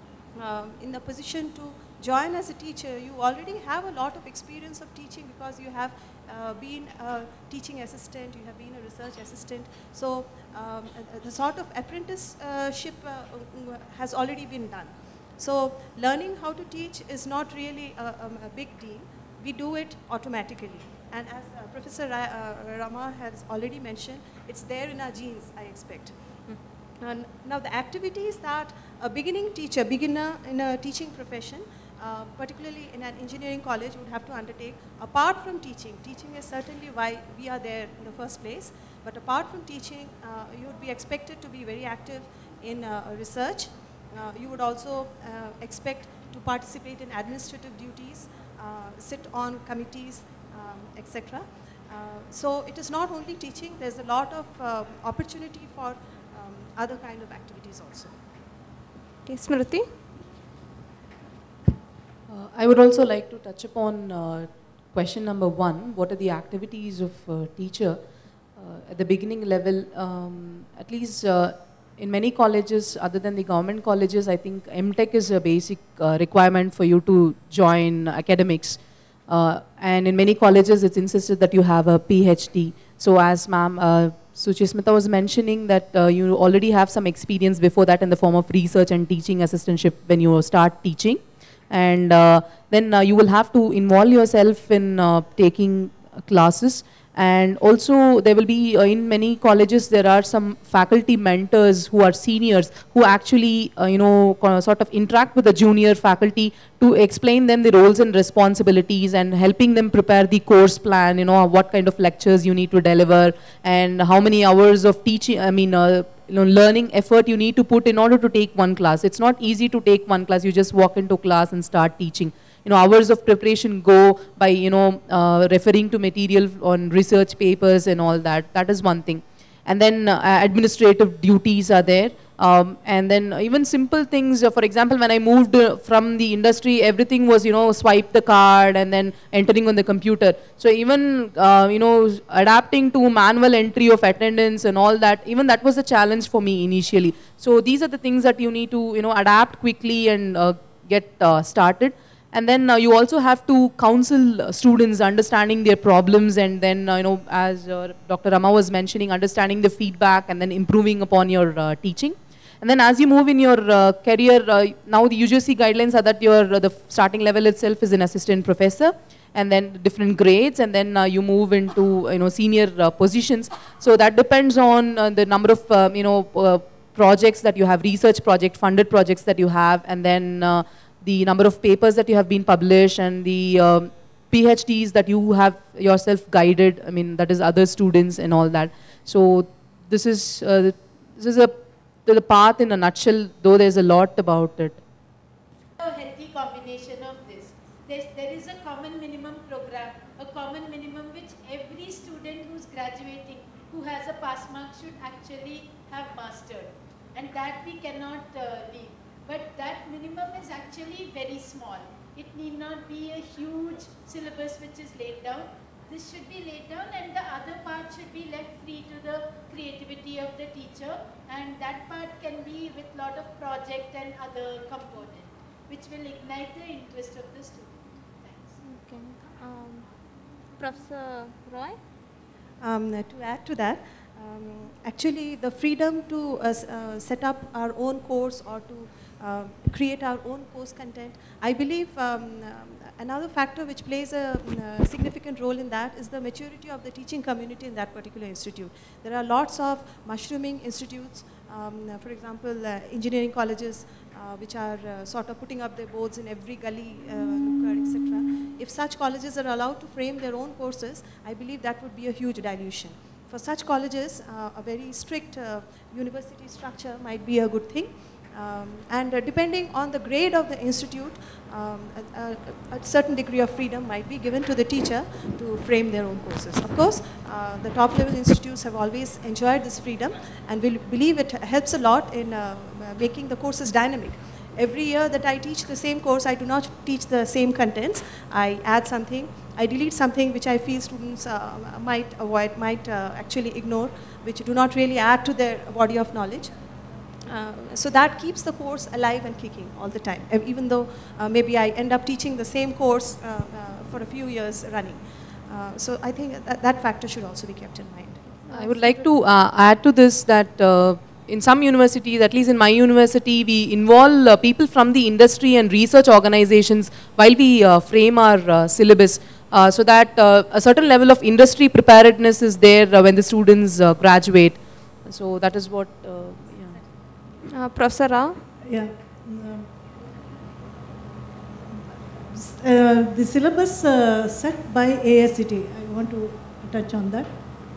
in the position to join as a teacher, you already have a lot of experience of teaching because you have been a teaching assistant, you have been a research assistant. So the sort of apprenticeship has already been done. So learning how to teach is not really a big deal. We do it automatically. And as Professor Rama has already mentioned, it's there in our genes, I expect. And now the activities that a beginner in a teaching profession, particularly in an engineering college, would have to undertake, apart from teaching. Teaching is certainly why we are there in the first place, but apart from teaching, you would be expected to be very active in research. You would also expect to participate in administrative duties, sit on committees, etc. So it is not only teaching, there's a lot of opportunity for other kind of activities also. Okay, Smrithi? I would also like to touch upon question number 1. What are the activities of a teacher at the beginning level? At least in many colleges, other than the government colleges, I think MTech is a basic requirement for you to join academics. And in many colleges, it's insisted that you have a PhD. So as ma'am Suchismita was mentioning that you already have some experience before that in the form of research and teaching assistantship when you start teaching. And then you will have to involve yourself in taking classes. And also there will be, in many colleges, there are some faculty mentors who are seniors who actually, sort of interact with the junior faculty to explain them the roles and responsibilities and helping them prepare the course plan, what kind of lectures you need to deliver and how many hours of teaching, learning effort you need to put in order to take one class. It's not easy to take one class. You just walk into class and start teaching. hours of preparation go by, referring to material on research papers and all that. That is one thing. And then administrative duties are there. And then even simple things, for example, when I moved from the industry, everything was, swipe the card and then entering on the computer. So even, adapting to manual entry of attendance and all that, even that was a challenge for me initially. So these are the things that you need to, adapt quickly and get started. And then you also have to counsel students, understanding their problems, and then, as Dr. Rama was mentioning, understanding the feedback and then improving upon your teaching. And then as you move in your career, now the UGC guidelines are that the starting level itself is an assistant professor, and then different grades, and then you move into senior positions. So that depends on the number of projects that you have, research project, funded projects that you have, and then the number of papers that you have been published, and the PhDs that you have yourself guided, that is other students and all that. So this is the path in a nutshell, though there's a lot about it. A healthy combination of this. There is a common minimum program, a common minimum which every student who's graduating, who has a pass mark, should actually have mastered. And that we cannot leave. But that minimum is actually very small. It need not be a huge syllabus which is laid down. This should be laid down, and the other part should be left free to the creativity of the teacher, and that part can be with lot of project and other component, which will ignite the interest of the student. Thanks. Okay. Professor Roy? To add to that, actually the freedom to set up our own course or to create our own course content, I believe another factor which plays a significant role in that is the maturity of the teaching community in that particular institute. There are lots of mushrooming institutes, for example, engineering colleges which are sort of putting up their boards in every gully, etc. If such colleges are allowed to frame their own courses, I believe that would be a huge dilution. For such colleges, a very strict university structure might be a good thing. And depending on the grade of the institute, a certain degree of freedom might be given to the teacher to frame their own courses. Of course, the top level institutes have always enjoyed this freedom, and we believe it helps a lot in making the courses dynamic. Every year that I teach the same course, I do not teach the same contents. I add something, I delete something which I feel students might avoid, might actually ignore, which do not really add to their body of knowledge. So that keeps the course alive and kicking all the time, even though maybe I end up teaching the same course for a few years running. So I think that factor should also be kept in mind. I would like to add to this that in some universities, at least in my university, we involve people from the industry and research organizations while we frame our syllabus, so that a certain level of industry preparedness is there when the students graduate. So that is what, Professor Rao? Yeah. The syllabus set by IIIT, I want to touch on that.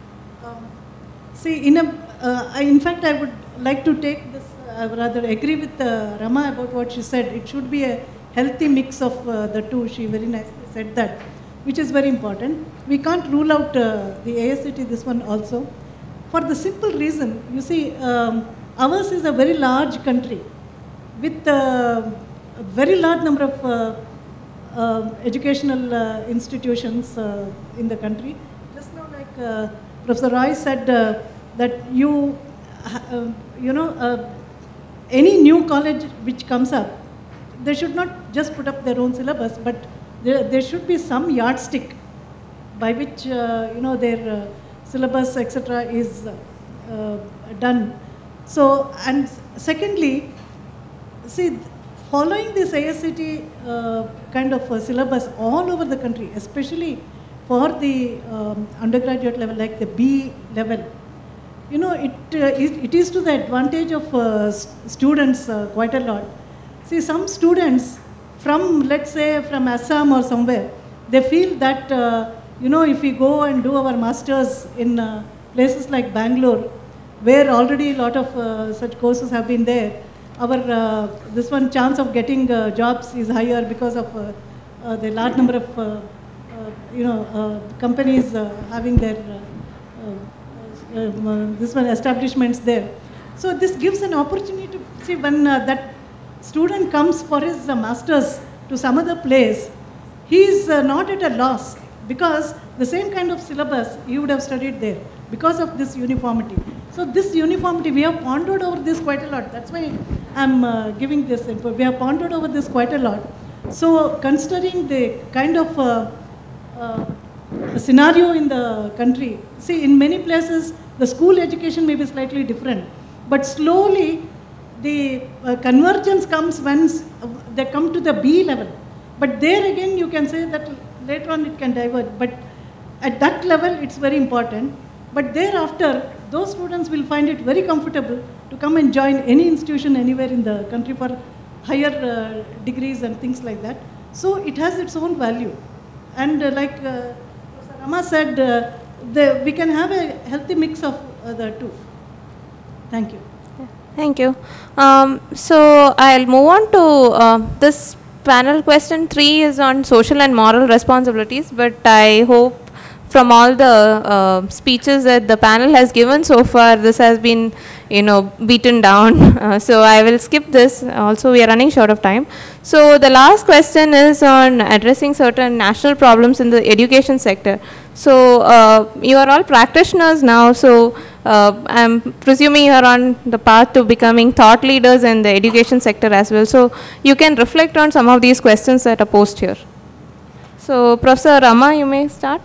See, in fact, I would like to take this, rather agree with Rama about what she said. It should be a healthy mix of the two. She very nicely said that, which is very important. We can't rule out the IIIT, this one also, for the simple reason, you see, ours is a very large country with a very large number of educational institutions in the country. Just now, like Professor Roy said, that any new college which comes up, they should not just put up their own syllabus, but there should be some yardstick by which their syllabus, etc., is done. So, and secondly, see, following this IIIT kind of syllabus all over the country, especially for the undergraduate level, like the B level, it is to the advantage of students quite a lot. See, some students from, let's say, from Assam or somewhere, they feel that, if we go and do our masters in places like Bangalore, where already a lot of such courses have been there, our this one chance of getting jobs is higher because of the large number of companies having their establishments there. So this gives an opportunity to see when that student comes for his master's to some other place, he is not at a loss because the same kind of syllabus he would have studied there because of this uniformity. So this uniformity, we have pondered over this quite a lot. That's why I'm giving this info. We have pondered over this quite a lot. So considering the kind of scenario in the country, see in many places the school education may be slightly different, but slowly the convergence comes when they come to the B level. But there again you can say that later on it can diverge, but at that level it's very important. But thereafter, those students will find it very comfortable to come and join any institution anywhere in the country for higher degrees and things like that. So it has its own value. And like Rama said, we can have a healthy mix of the two. Thank you. Thank you. So I'll move on to this panel. Question 3 is on social and moral responsibilities, but I hope from all the speeches that the panel has given so far, this has been, beaten down. So I will skip this. Also, we are running short of time. So the last question is on addressing certain national problems in the education sector. So you are all practitioners now. So I'm presuming you are on the path to becoming thought leaders in the education sector as well. So you can reflect on some of these questions that are posed here. So Professor Rama, you may start.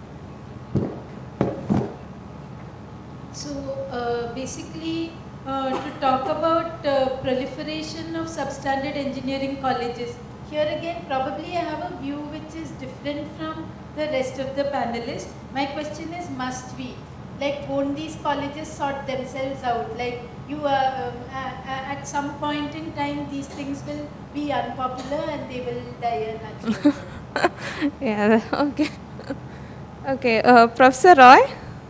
Basically, to talk about proliferation of substandard engineering colleges, here again probably I have a view which is different from the rest of the panelists. My question is, must we? Like, won't these colleges sort themselves out? Like, at some point in time, these things will be unpopular and they will die a natural death. Yeah, okay. Okay, Professor Roy?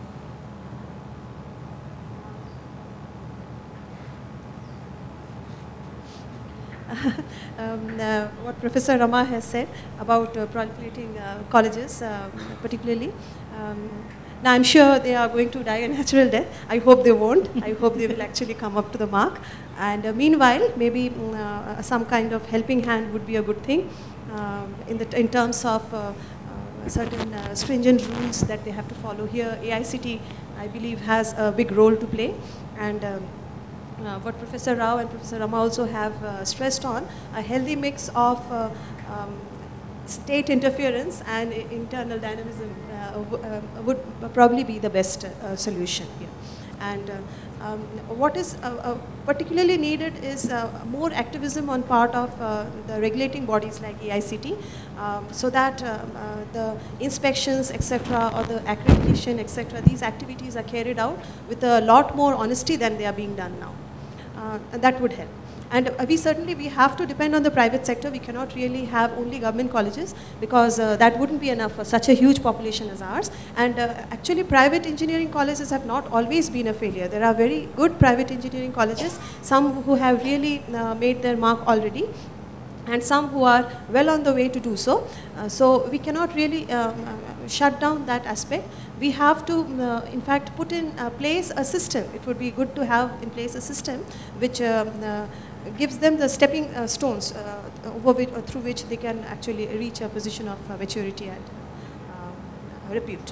What Professor Rama has said about proliferating colleges particularly. Now I'm sure they are going to die a natural death. I hope they won't. I hope they will actually come up to the mark. And meanwhile, maybe some kind of helping hand would be a good thing in terms of certain stringent rules that they have to follow here. IICT, I believe, has a big role to play. And what Professor Rao and Professor Rama also have stressed on, a healthy mix of state interference and internal dynamism would probably be the best solution here. And what is particularly needed is more activism on part of the regulating bodies like IICT, so that the inspections, etc., or the accreditation, etc., these activities are carried out with a lot more honesty than they are being done now. And that would help. And we have to depend on the private sector. We cannot really have only government colleges because that wouldn't be enough for such a huge population as ours. And actually private engineering colleges have not always been a failure. There are very good private engineering colleges, some who have really made their mark already, and some who are well on the way to do so. So we cannot really shut down that aspect. We have to, in fact, put in place a system. It would be good to have in place a system which gives them the stepping stones through which they can actually reach a position of maturity and repute.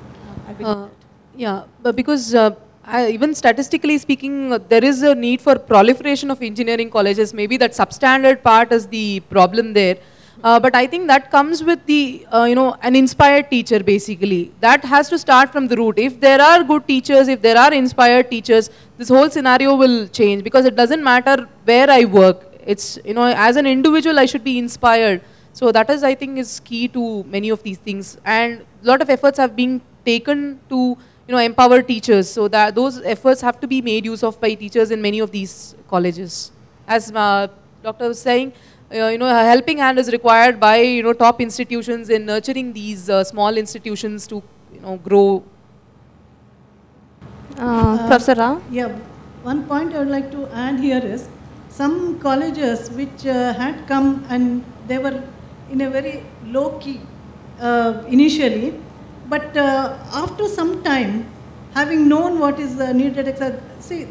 Yeah, but because even statistically speaking, there is a need for proliferation of engineering colleges. Maybe that substandard part is the problem there. But I think that comes with the, an inspired teacher basically. That has to start from the root. If there are good teachers, if there are inspired teachers, this whole scenario will change, because it doesn't matter where I work. It's, as an individual, I should be inspired. So that is, I think, is key to many of these things. And a lot of efforts have been taken to, empower teachers. So that those efforts have to be made use of by teachers in many of these colleges. As Doctor was saying, a helping hand is required by top institutions in nurturing these small institutions to grow. Professor Rao? Yeah, one point I would like to add here is some colleges which had come and they were in a very low key initially, but after some time, having known what is needed, etc. See,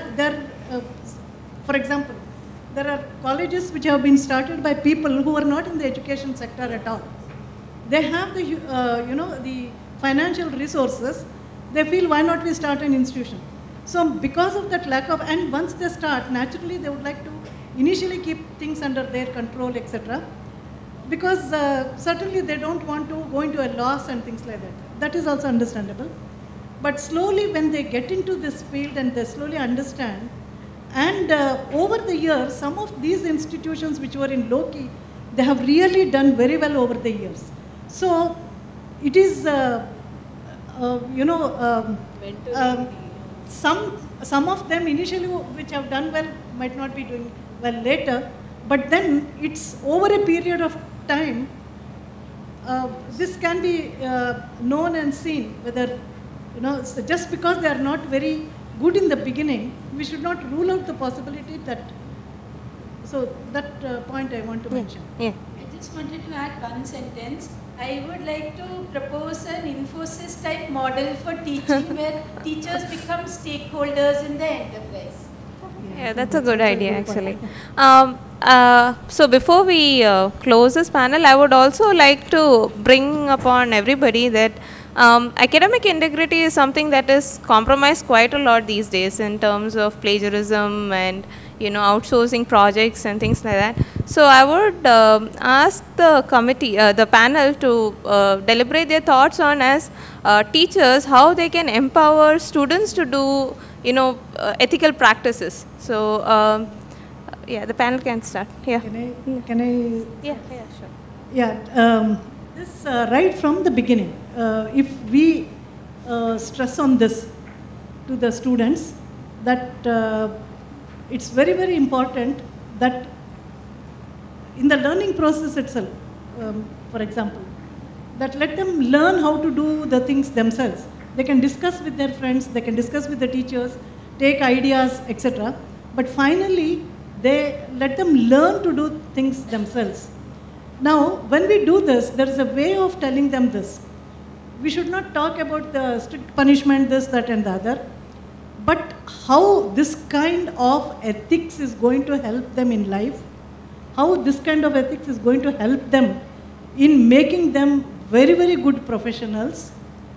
for example, there are colleges which have been started by people who are not in the education sector at all. They have the, the financial resources. They feel, why not we start an institution? So because of that lack of, and once they start, naturally they would like to initially keep things under their control, etc. Because certainly they don't want to go into a loss and things like that. That is also understandable. But slowly when they get into this field and they slowly understand, and over the years, some of these institutions which were in low key, they have really done very well over the years. So it is, some of them initially which have done well might not be doing well later, but then it's over a period of time, this can be known and seen whether, so just because they are not very good in the beginning, we should not rule out the possibility that, so that point I want to mention. Yeah. I just wanted to add one sentence. I would like to propose an Infosys type model for teaching where teachers become stakeholders in the enterprise. Yeah, that's a good idea actually. So before we close this panel, I would also like to bring upon everybody that academic integrity is something that is compromised quite a lot these days in terms of plagiarism and outsourcing projects and things like that. So I would ask the committee, the panel to deliberate their thoughts on, as teachers, how they can empower students to do ethical practices. So yeah, the panel can start. Yeah. Can I? Yeah, sure. Yeah, this right from the beginning, if we stress on this to the students, that it's very, very important that in the learning process itself, for example, that let them learn how to do the things themselves. They can discuss with their friends, they can discuss with the teachers, take ideas, etc. But finally, they let them learn to do things themselves. Now, when we do this, there is a way of telling them this. We should not talk about the strict punishment, this, that, and the other, but how this kind of ethics is going to help them in life, how this kind of ethics is going to help them in making them very, very good professionals.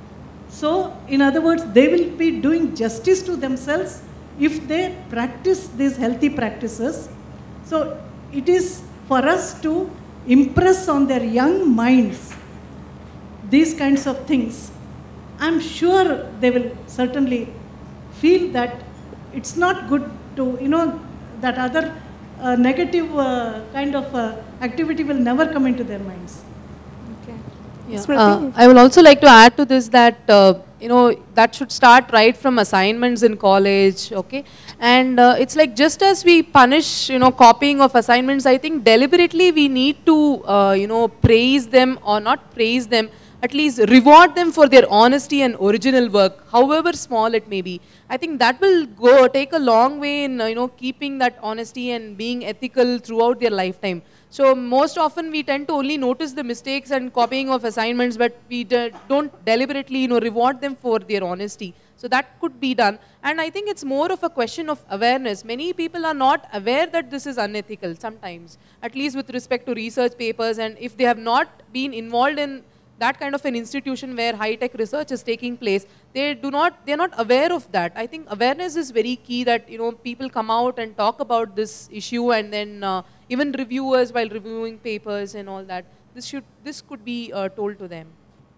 So, in other words, they will be doing justice to themselves if they practice these healthy practices. So, it is for us to impress on their young minds these kinds of things. I'm sure they will certainly feel that it's not good to, that other negative kind of activity will never come into their minds. Okay. Yeah. I would also like to add to this that that should start right from assignments in college, okay? And it's like, just as we punish copying of assignments, I think deliberately we need to praise them, or not praise them, at least reward them for their honesty and original work, however small it may be. I think that will take a long way in keeping that honesty and being ethical throughout their lifetime. So most often we tend to only notice the mistakes and copying of assignments, but we don't deliberately reward them for their honesty. So that could be done. And I think it's more of a question of awareness. Many people are not aware that this is unethical sometimes, at least with respect to research papers. And if they have not been involved in that kind of an institution where high-tech research is taking place, they're not aware of that. I think awareness is very key, that people come out and talk about this issue, and then even reviewers, while reviewing papers and all that, this could be told to them.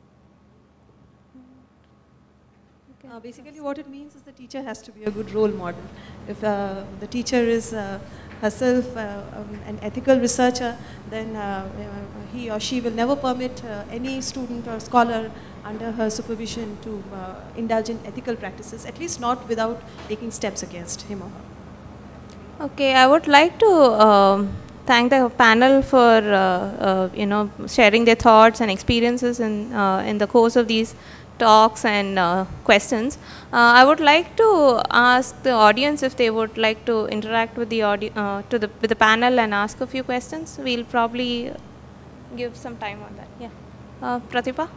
Basically what it means is the teacher has to be a good role model. If the teacher is herself an ethical researcher, then he or she will never permit any student or scholar under her supervision to indulge in ethical practices, at least not without taking steps against him or her. Okay, I would like to thank the panel for sharing their thoughts and experiences in the course of these talks and questions. I would like to ask the audience if they would like to interact with the with the panel and ask a few questions. We'll probably give some time on that. Yeah. Pratibha?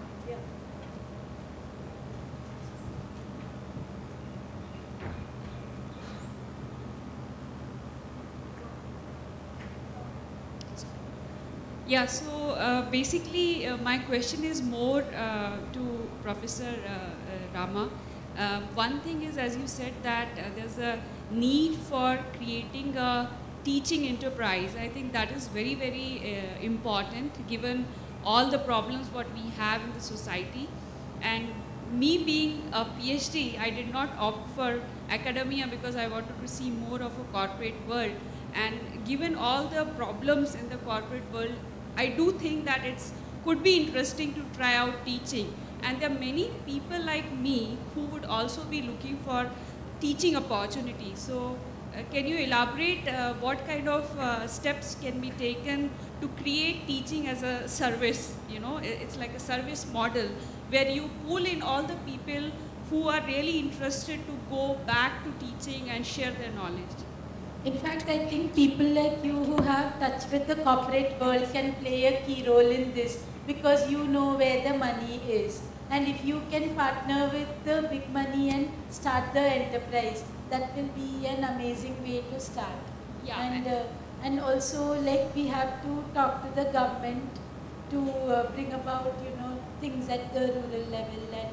Yeah, so basically my question is more to Professor Rama. One thing is, as you said, that there's a need for creating a teaching enterprise. I think that is very, very important given all the problems what we have in the society. And me being a PhD, I did not opt for academia because I wanted to see more of a corporate world. And given all the problems in the corporate world, I do think that it could be interesting to try out teaching. And there are many people like me who would also be looking for teaching opportunities. So can you elaborate what kind of steps can be taken to create teaching as a service? You know, it's like a service model where you pull in all the people who are really interested to go back to teaching and share their knowledge. In fact, I think people like you who have touch with the corporate world can play a key role in this, because you know where the money is. And if you can partner with the big money and start the enterprise, that will be an amazing way to start. Yeah. And also, like, we have to talk to the government to bring about, you know, things at the rural level and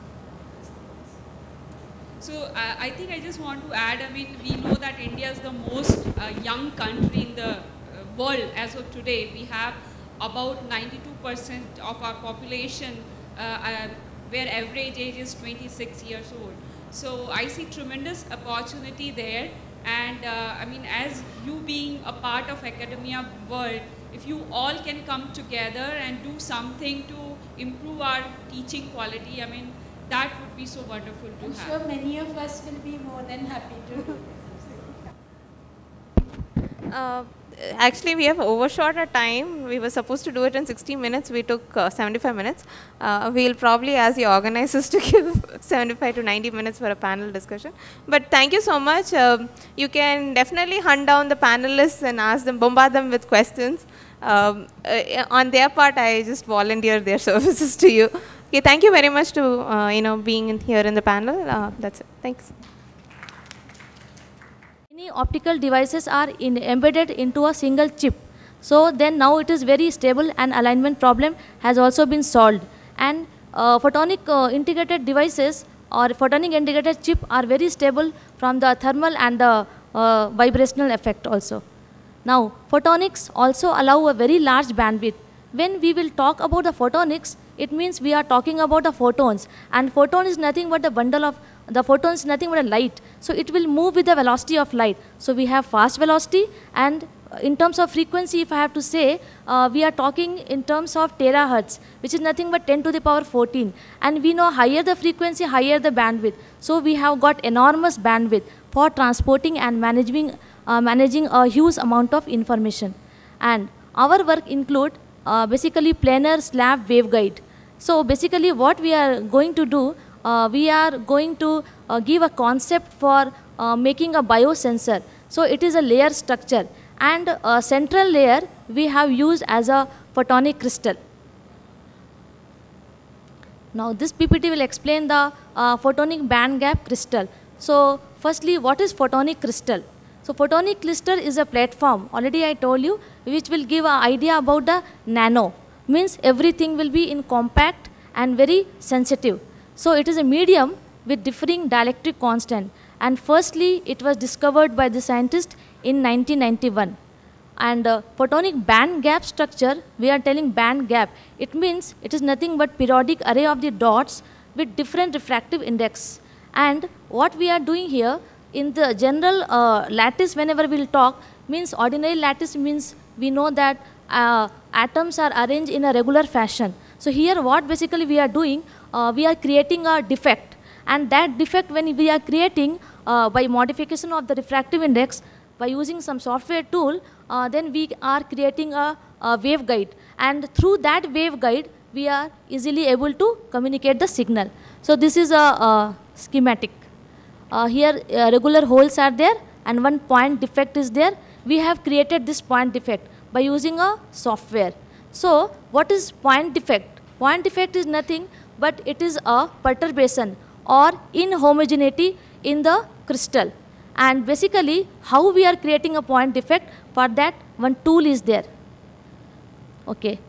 So I think I just want to add, I mean, we know that India is the most young country in the world as of today. We have about 92% of our population where average age is 26 years old. So I see tremendous opportunity there. And I mean, as you being a part of academia world, if you all can come together and do something to improve our teaching quality, I mean, that would be so wonderful to have. I'm sure many of us will be more than happy to do this. Actually, we have overshot our time. We were supposed to do it in 60 minutes. We took 75 minutes. We'll probably ask the organizers to give 75 to 90 minutes for a panel discussion. But thank you so much. You can definitely hunt down the panelists and ask them, bombard them with questions. On their part, I just volunteer their services to you. Okay, thank you very much to being here in the panel. That's it. Thanks. Many optical devices are embedded into a single chip. So then now it is very stable and alignment problem has also been solved. And photonic integrated devices or photonic integrated chip are very stable from the thermal and the vibrational effect also. Now photonics also allow a very large bandwidth. When we will talk about the photonics, it means we are talking about the photons, and photon is nothing but a bundle of, the photon is nothing but a light. So it will move with the velocity of light. So we have fast velocity, and in terms of frequency, if I have to say, we are talking in terms of terahertz, which is nothing but 10 to the power 14. And we know higher the frequency, higher the bandwidth. So we have got enormous bandwidth for transporting and managing a huge amount of information. And our work include basically planar slab waveguide. So basically what we are going to do, we are going to give a concept for making a biosensor. So it is a layer structure, and a central layer we have used as a photonic crystal. Now this PPT will explain the photonic band gap crystal. So firstly, what is photonic crystal? So photonic crystal is a platform, already I told you, which will give an idea about the nano. Means everything will be in compact and very sensitive. So it is a medium with differing dielectric constant. And firstly, it was discovered by the scientist in 1991. And photonic band gap structure, we are telling band gap. It means it is nothing but periodic array of the dots with different refractive index. And what we are doing here, in the general lattice, whenever we will talk, means ordinary lattice means we know that atoms are arranged in a regular fashion. So here what basically we are doing, we are creating a defect. And that defect when we are creating by modification of the refractive index, by using some software tool, then we are creating a waveguide. And through that waveguide, we are easily able to communicate the signal. So this is a schematic. Here regular holes are there and one point defect is there. We have created this point defect by using a software. So what is point defect? Point defect is nothing but it is a perturbation or inhomogeneity in the crystal. And basically how we are creating a point defect, for that one tool is there. Okay,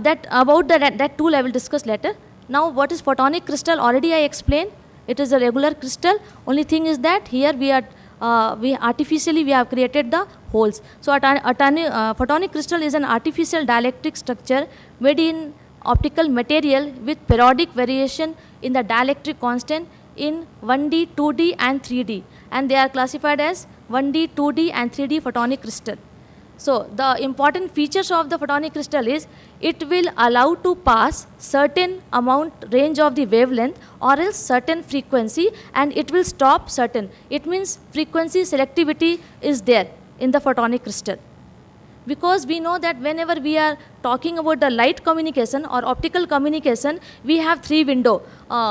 that tool I will discuss later. Now what is photonic crystal? Already I explained. It is a regular crystal. Only thing is that here we are artificially we have created the holes. So photonic crystal is an artificial dielectric structure made in optical material with periodic variation in the dielectric constant in 1D, 2D and 3D, and they are classified as 1D, 2D and 3D photonic crystal. So the important features of the photonic crystal is it will allow to pass certain amount range of the wavelength or else certain frequency, and it will stop certain. It means frequency selectivity is there in the photonic crystal. Because we know that whenever we are talking about the light communication or optical communication, we have three windows,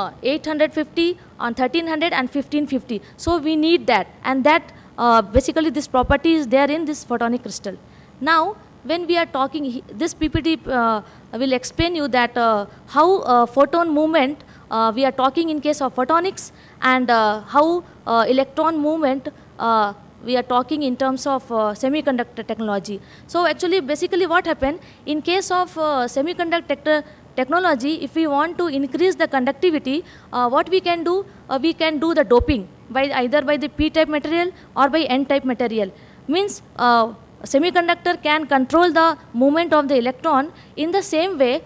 850, 1300 and 1550. So we need that, and that basically this property is there in this photonic crystal. Now when we are talking, this PPT will explain you that how photon movement we are talking in case of photonics, and how electron movement we are talking in terms of semiconductor technology. So actually basically what happened in case of semiconductor technology, if we want to increase the conductivity, what we can do the doping by either by the p-type material or by n-type material. Means semiconductor can control the movement of the electron. In the same way,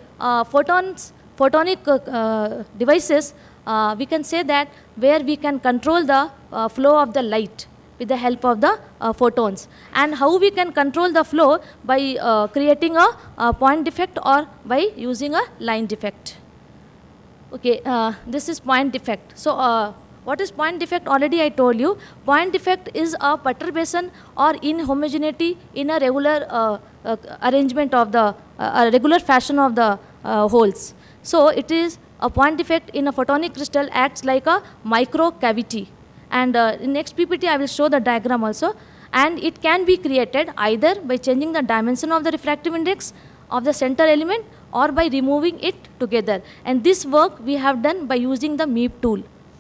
photonic devices, we can say that where we can control the flow of the light with the help of the photons. And how we can control the flow? By creating a point defect or by using a line defect. Okay, this is point defect. So what is point defect? Already I told you. Point defect is a perturbation or inhomogeneity in a regular arrangement of the regular fashion of the holes. So it is a point defect in a photonic crystal acts like a micro cavity. And in next PPT I will show the diagram also. And it can be created either by changing the dimension of the refractive index of the center element or by removing it together. And this work we have done by using the MEP tool.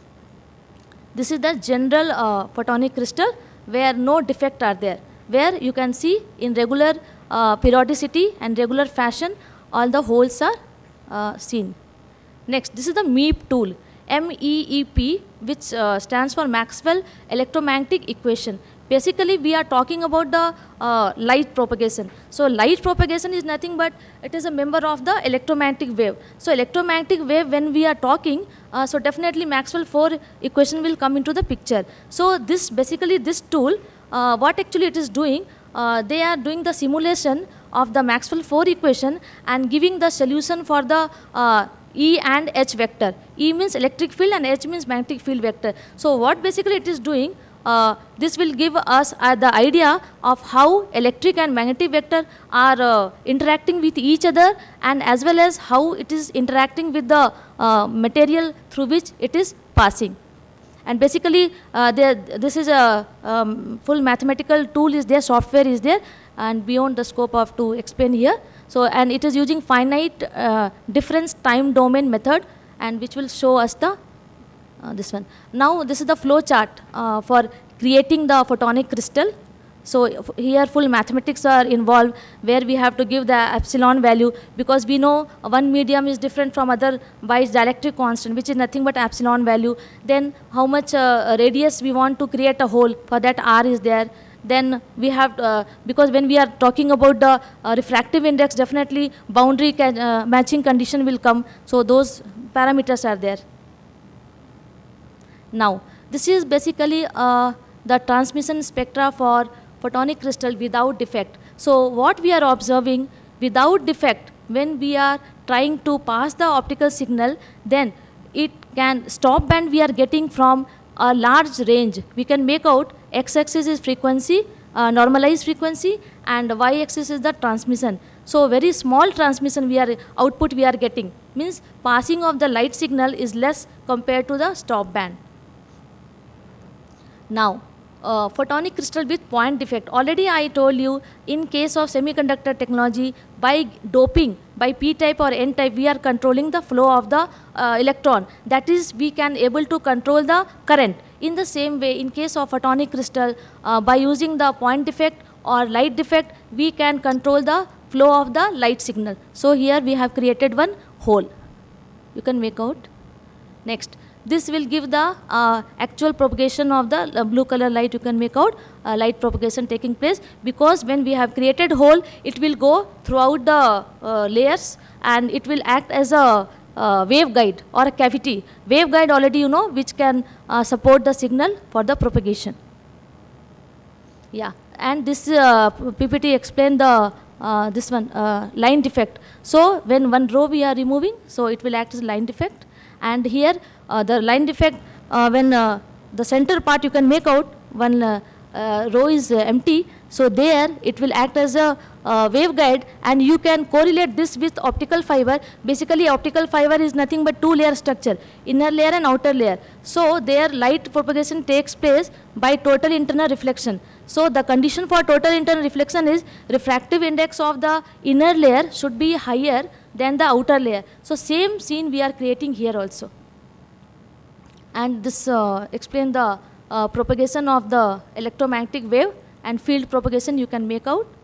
This is the general photonic crystal where no defect are there, where you can see in regular periodicity and regular fashion all the holes are seen. Next, this is the MEP tool, MEEP, which stands for Maxwell electromagnetic equation. Basically we are talking about the light propagation. So light propagation is nothing but it is a member of the electromagnetic wave. So electromagnetic wave, when we are talking, so definitely Maxwell 4 equation will come into the picture. So this basically this tool, what actually it is doing, they are doing the simulation of the Maxwell 4 equation and giving the solution for the E and H vector. E means electric field and H means magnetic field vector. So what basically it is doing, this will give us the idea of how electric and magnetic vector are interacting with each other, and as well as how it is interacting with the material through which it is passing. And basically this is a full mathematical tool is there, software is there, and beyond the scope of to explain here. So and it is using finite difference time domain method, and which will show us the this one. Now this is the flow chart for creating the photonic crystal. So here full mathematics are involved, where we have to give the epsilon value, because we know one medium is different from other by its dielectric constant, which is nothing but epsilon value. Then how much radius we want to create a hole, for that R is there. Then we have, because when we are talking about the refractive index, definitely boundary matching condition will come. So those parameters are there. Now, this is basically the transmission spectra for photonic crystal without defect. So what we are observing without defect, when we are trying to pass the optical signal, then it can stop band we are getting from a large range. We can make out x-axis is frequency, normalized frequency, and y-axis is the transmission. So very small transmission output we are getting, means passing of the light signal is less compared to the stop band. Now, photonic crystal with point defect. Already I told you, in case of semiconductor technology, by doping by p-type or n-type, we are controlling the flow of the electron. That is, we can able to control the current. In the same way, in case of photonic crystal, by using the point defect or light defect, we can control the flow of the light signal. So here we have created one hole. You can make out. Next, this will give the actual propagation of the blue color light. You can make out light propagation taking place, because when we have created hole, it will go throughout the layers and it will act as a waveguide or a cavity. Waveguide already you know, which can support the signal for the propagation. Yeah, and this PPT explained the this one line defect. So when one row we are removing, so it will act as line defect. And here the line defect, when the center part you can make out, one row is empty, so there it will act as a waveguide, and you can correlate this with optical fiber. Basically optical fiber is nothing but two layer structure, inner layer and outer layer. So their light propagation takes place by total internal reflection. So the condition for total internal reflection is refractive index of the inner layer should be higher than the outer layer. So same scene we are creating here also. And this explains the propagation of the electromagnetic wave and field propagation you can make out.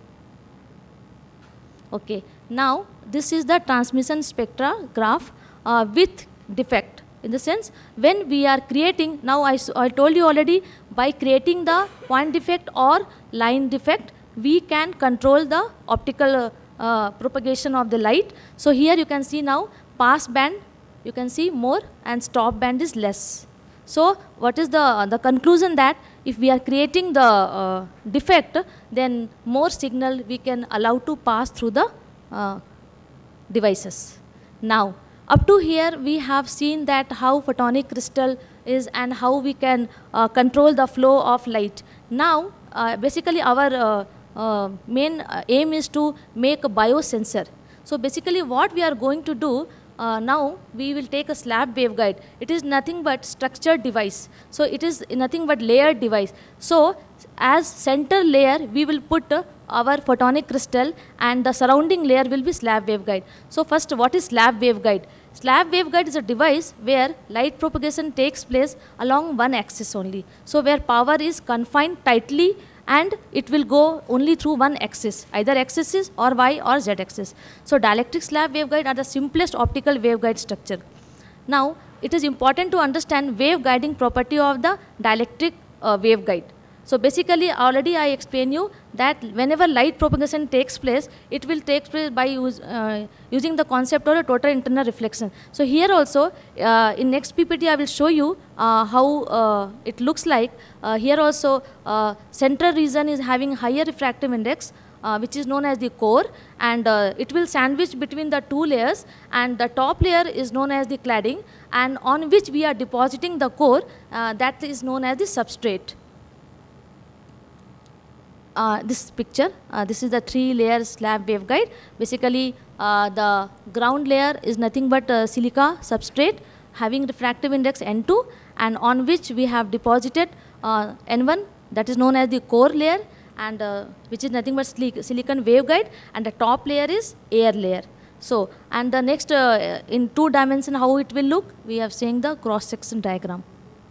Okay, now this is the transmission spectra graph with defect. In the sense, when we are creating, now I told you already, by creating the point defect or line defect, we can control the optical propagation of the light. So here you can see now pass band, you can see more, and stop band is less. So what is the conclusion, that if we are creating the defect, then more signal we can allow to pass through the devices. Now up to here we have seen that how photonic crystal is and how we can control the flow of light. Now basically our main aim is to make a biosensor. So basically what we are going to do, now we will take a slab waveguide. It is nothing but structured device. So it is nothing but layered device. So as center layer we will put our photonic crystal, and the surrounding layer will be slab waveguide. So first, what is slab waveguide? Slab waveguide is a device where light propagation takes place along one axis only. So where power is confined tightly and it will go only through one axis, either x-axis or y or z-axis. So dielectric slab waveguide are the simplest optical waveguide structure. Now it is important to understand waveguiding property of the dielectric waveguide. So basically already I explained you that whenever light propagation takes place, it will take place by using the concept of a total internal reflection. So here also in next PPT I will show you how it looks like. Here also central region is having higher refractive index, which is known as the core, and it will sandwich between the two layers, and the top layer is known as the cladding, and on which we are depositing the core, that is known as the substrate. This picture, this is the 3-layer slab waveguide. Basically the ground layer is nothing but silica substrate having refractive index N2, and on which we have deposited N1, that is known as the core layer, and which is nothing but silicon waveguide, and the top layer is air layer. So, and the next in 2 dimension how it will look, we have seen the cross section diagram.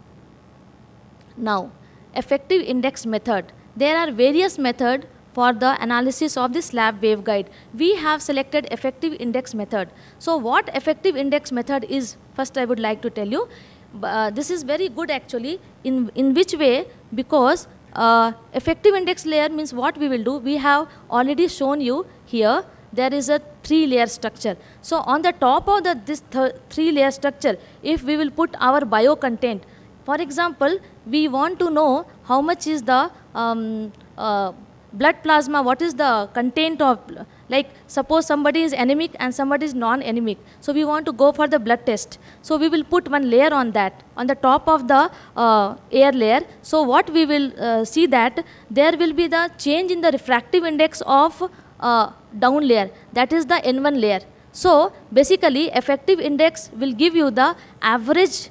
Now effective index method. There are various methods for the analysis of the slab waveguide. We have selected effective index method. So what effective index method is, first I would like to tell you. This is very good actually. In which way? Because effective index layer means what we will do, we have already shown you here, there is a 3-layer structure. So on the top of this 3-layer structure, if we will put our bio content, for example, we want to know how much is the blood plasma, what is the content of, like suppose somebody is anemic and somebody is non-anemic. So we want to go for the blood test. So we will put one layer on that, on the top of the air layer. So what we will see that there will be the change in the refractive index of down layer, that is the N1 layer. So basically effective index will give you the average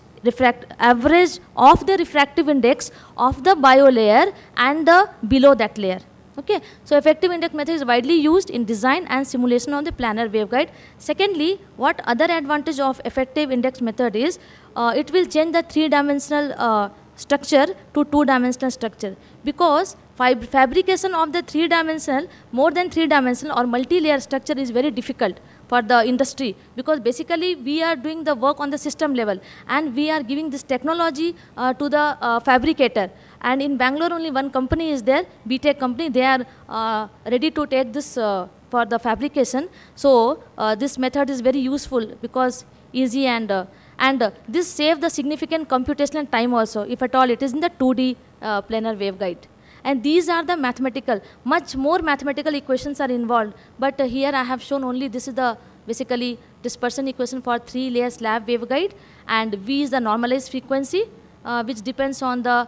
of the refractive index of the bio layer and the below that layer. Okay, so effective index method is widely used in design and simulation of the planar waveguide. Secondly, what other advantage of effective index method is, it will change the three-dimensional structure to two-dimensional structure, because fabrication of the three-dimensional, more than three-dimensional or multi-layer structure is very difficult for the industry, because basically we are doing the work on the system level and we are giving this technology to the fabricator. And in Bangalore only one company is there, BTech company, they are ready to take this for the fabrication. So this method is very useful because easy, and this saves the significant computational time also, if at all it is in the 2D planar waveguide. And these are the mathematical, much more mathematical equations are involved. But here I have shown only this is the basically dispersion equation for 3-layer slab waveguide, and V is the normalized frequency which depends on the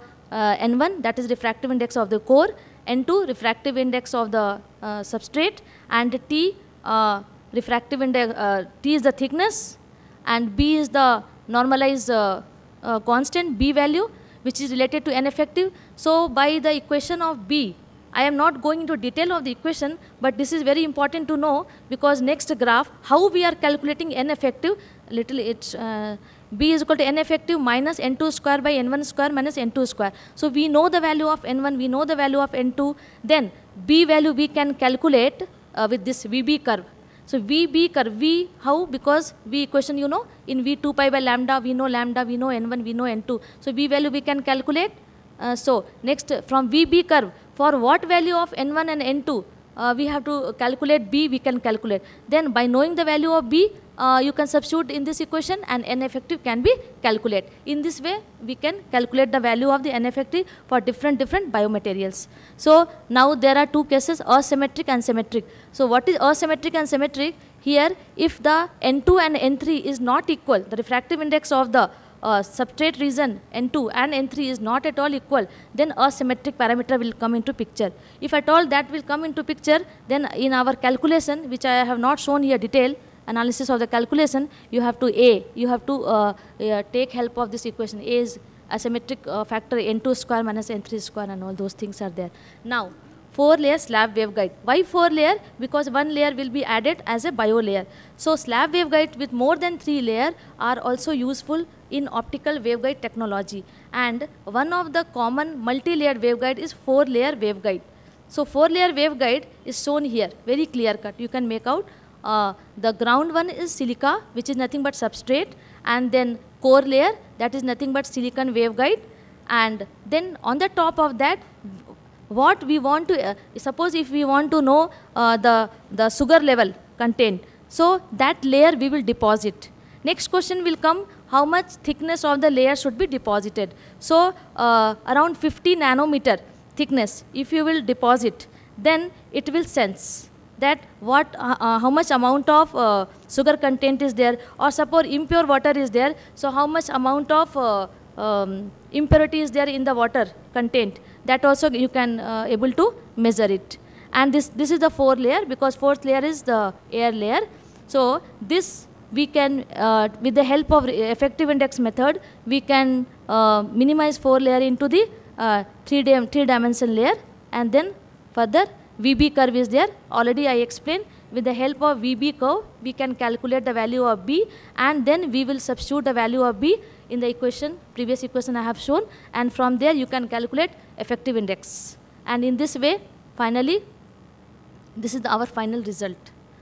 N1, that is refractive index of the core, N2 refractive index of the substrate, and T refractive index, T is the thickness, and B is the normalized constant B value, which is related to N effective. So by the equation of B, I am not going into detail of the equation, but this is very important to know, because next graph, how we are calculating N effective, it's B is equal to N effective minus N2 square by N1 square minus N2 square. So we know the value of N1, we know the value of N2, then B value we can calculate with this VB curve. So VB curve, V, how? Because V equation, you know, in V 2 pi by lambda, we know N1, we know N2. So V value we can calculate. So next, from VB curve, for what value of N1 and N2, we have to calculate B, we can calculate. Then by knowing the value of B, you can substitute in this equation and N effective can be calculated. In this way, we can calculate the value of the N effective for different biomaterials. So now there are two cases, asymmetric and symmetric. So what is asymmetric and symmetric? Here, if the N2 and N3 is not equal, the refractive index of the substrate region N2 and N3 is not at all equal, then asymmetric parameter will come into picture. If at all that will come into picture, then in our calculation, which I have not shown here detail, analysis of the calculation, you have to take help of this equation. A is asymmetric factor N2 square minus N3 square, and all those things are there. Now, 4-layer slab waveguide. Why 4-layer? Because 1 layer will be added as a bio layer. So slab waveguide with more than 3 layers are also useful in optical waveguide technology. And one of the common multi-layered waveguide is 4-layer waveguide. So 4-layer waveguide is shown here, very clear cut. You can make out the ground one is silica, which is nothing but substrate, and then core layer, that is nothing but silicon waveguide, and then on the top of that, what we want to, suppose if we want to know the sugar level content, so that layer we will deposit. Next question will come, how much thickness of the layer should be deposited. So around 50 nanometer thickness, if you will deposit, then it will sense that how much amount of sugar content is there, or suppose impure water is there, so how much amount of impurity is there in the water content, that also you can able to measure it. And this is the 4-layer, because 4th layer is the air layer. So this we can, with the help of effective index method, we can minimize 4-layer into the 3-dimensional layer, and then further VB curve is there. Already I explained, with the help of VB curve, we can calculate the value of B, and then we will substitute the value of B in the equation, previous equation I have shown, and from there you can calculate effective index. And in this way, finally, this is our final result.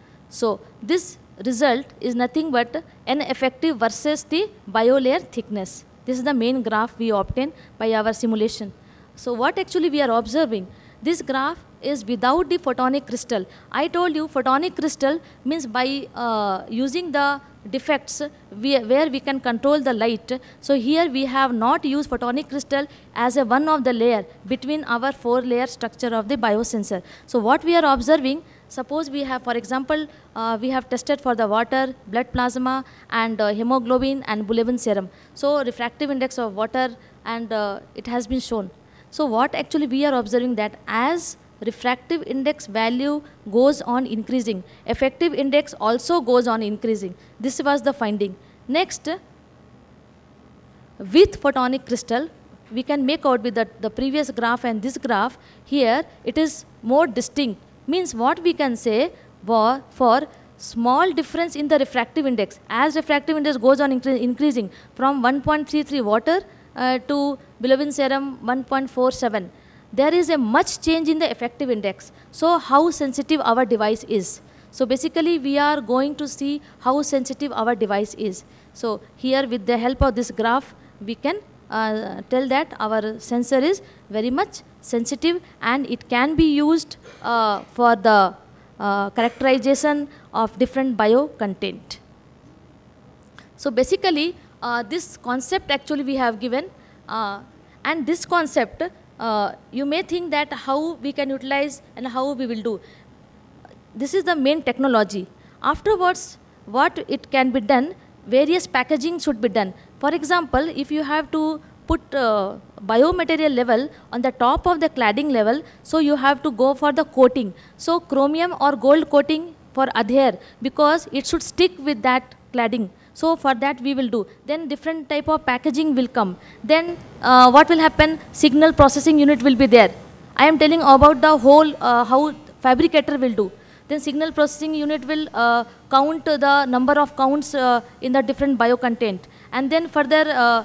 So this result is nothing but N effective versus the biolayer thickness. This is the main graph we obtain by our simulation. So what actually we are observing? This graph is without the photonic crystal. I told you photonic crystal means by using the defects where we can control the light. So here we have not used photonic crystal as a one of the layer between our 4-layer structure of the biosensor. So what we are observing, suppose we have, for example, we have tested for the water, blood plasma, and hemoglobin and bilirubin serum. So refractive index of water, and it has been shown. So what actually we are observing, that as refractive index value goes on increasing, effective index also goes on increasing. This was the finding. Next, with photonic crystal, we can make out with the previous graph and this graph, here it is more distinct. Means what we can say, for small difference in the refractive index, as refractive index goes on increasing from 1.33 water to bilirubin serum 1.47, there is a much change in the effective index. So how sensitive our device is. So basically we are going to see how sensitive our device is. So here with the help of this graph, we can tell that our sensor is very much sensitive, and it can be used for the characterization of different bio content. So basically this concept actually we have given, and this concept you may think that how we can utilize and how we will do. This is the main technology. Afterwards, what it can be done, various packaging should be done. For example, if you have to put biomaterial level on the top of the cladding level, so you have to go for the coating. So chromium or gold coating for adhere, because it should stick with that cladding. So for that we will do. Then different type of packaging will come. Then what will happen? Signal processing unit will be there. I am telling about the whole how fabricator will do. Then signal processing unit will count the number of counts in the different bio content. And then further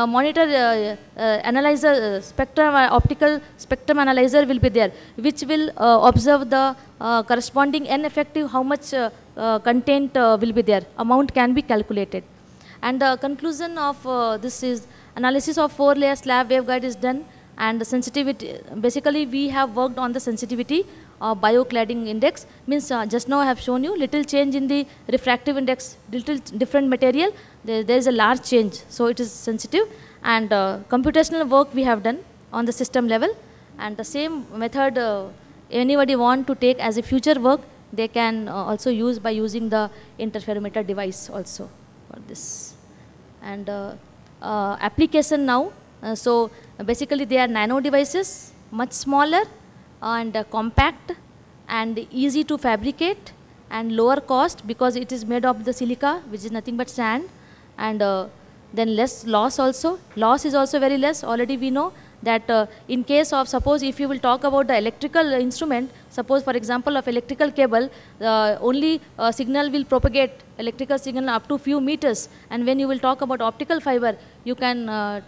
monitor analyzer, spectrum, optical spectrum analyzer will be there, which will observe the corresponding N effective, how much content will be there, amount can be calculated. And the conclusion of this is analysis of 4-layer slab waveguide is done, and the sensitivity, basically we have worked on the sensitivity of biocladding index, means just now I have shown you little change in the refractive index, little different material, there is a large change, so it is sensitive. And computational work we have done on the system level, and the same method anybody want to take as a future work, they can also use by using the interferometer device also for this. And application now, so basically they are nano devices, much smaller and compact and easy to fabricate and lower cost, because it is made of the silica, which is nothing but sand. And then less loss also. Loss is also very less. Already we know that in case of, suppose if you will talk about the electrical instrument, suppose for example of electrical cable, only signal will propagate, electrical signal up to few meters. And when you will talk about optical fiber, you can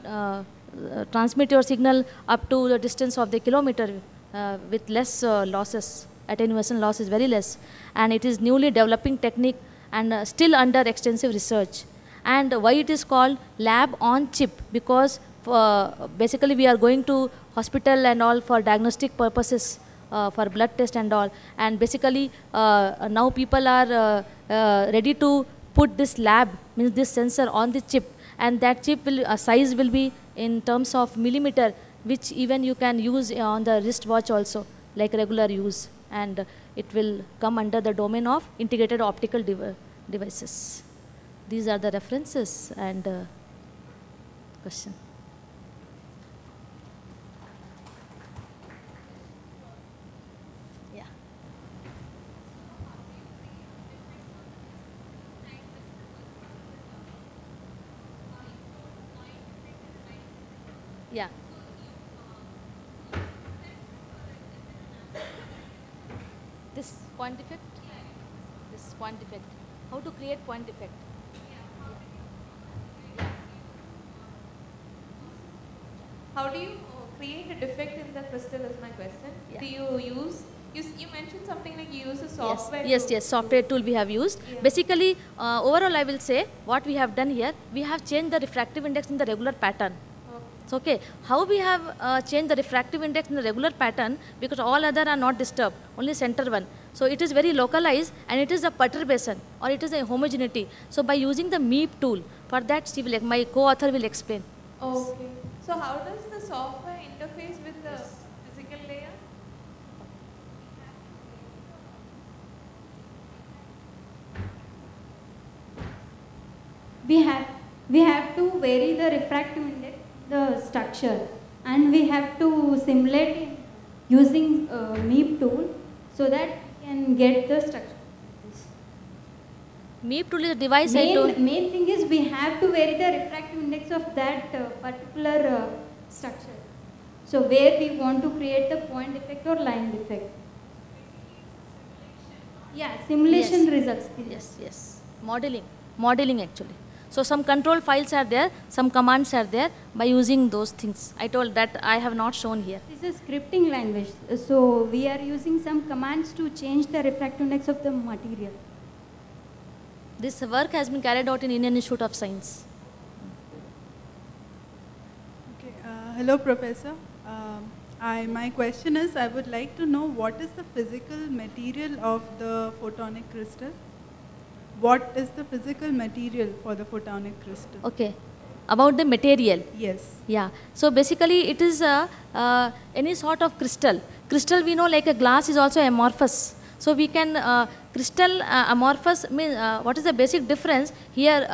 transmit your signal up to the distance of the kilometer with less losses. Attenuation loss is very less. And it is newly developing technique and still under extensive research. And why it is called lab on chip? Because basically we are going to hospital and all for diagnostic purposes, for blood test and all. And basically now people are ready to put this lab, means this sensor on the chip, and that chip will size will be in terms of millimeter, which even you can use on the wristwatch also, like regular use. And it will come under the domain of integrated optical devices. These are the references and question. Yeah. Yeah. This point effect? This point effect. How to create point effect? How do you create a defect in the crystal is my question. Yeah. Do you use, you mentioned something like you use a software tool. Yes, software tool we have used. Yeah. Basically, overall I will say what we have done here, we have changed the refractive index in the regular pattern. So, okay, how we have changed the refractive index in the regular pattern, because all other are not disturbed, only center one. So it is very localized, and it is a perturbation or it is a homogeneity. So by using the MEP tool, for that my co-author will explain. Okay. So how does the software interface with the physical layer? We have to vary the refractive index, the structure, and we have to simulate it using MEP tool so that we can get the structure. MEP tool is a device. Main thing is we have to vary the refractive index of that particular structure. So where we want to create the point defect or line defect. Yeah, simulation results. Yes, yes. Modeling actually. So some control files are there, some commands are there by using those things. I told that I have not shown here. This is scripting language. So we are using some commands to change the refractive index of the material. This work has been carried out in Indian Institute of Science. Okay. Hello, Professor. My question is, I would like to know what is the physical material of the photonic crystal? What is the physical material for the photonic crystal? Okay. About the material? Yes. Yeah. So basically it is any sort of crystal. Crystal we know like a glass is also amorphous. So we can, crystal amorphous means, what is the basic difference? Here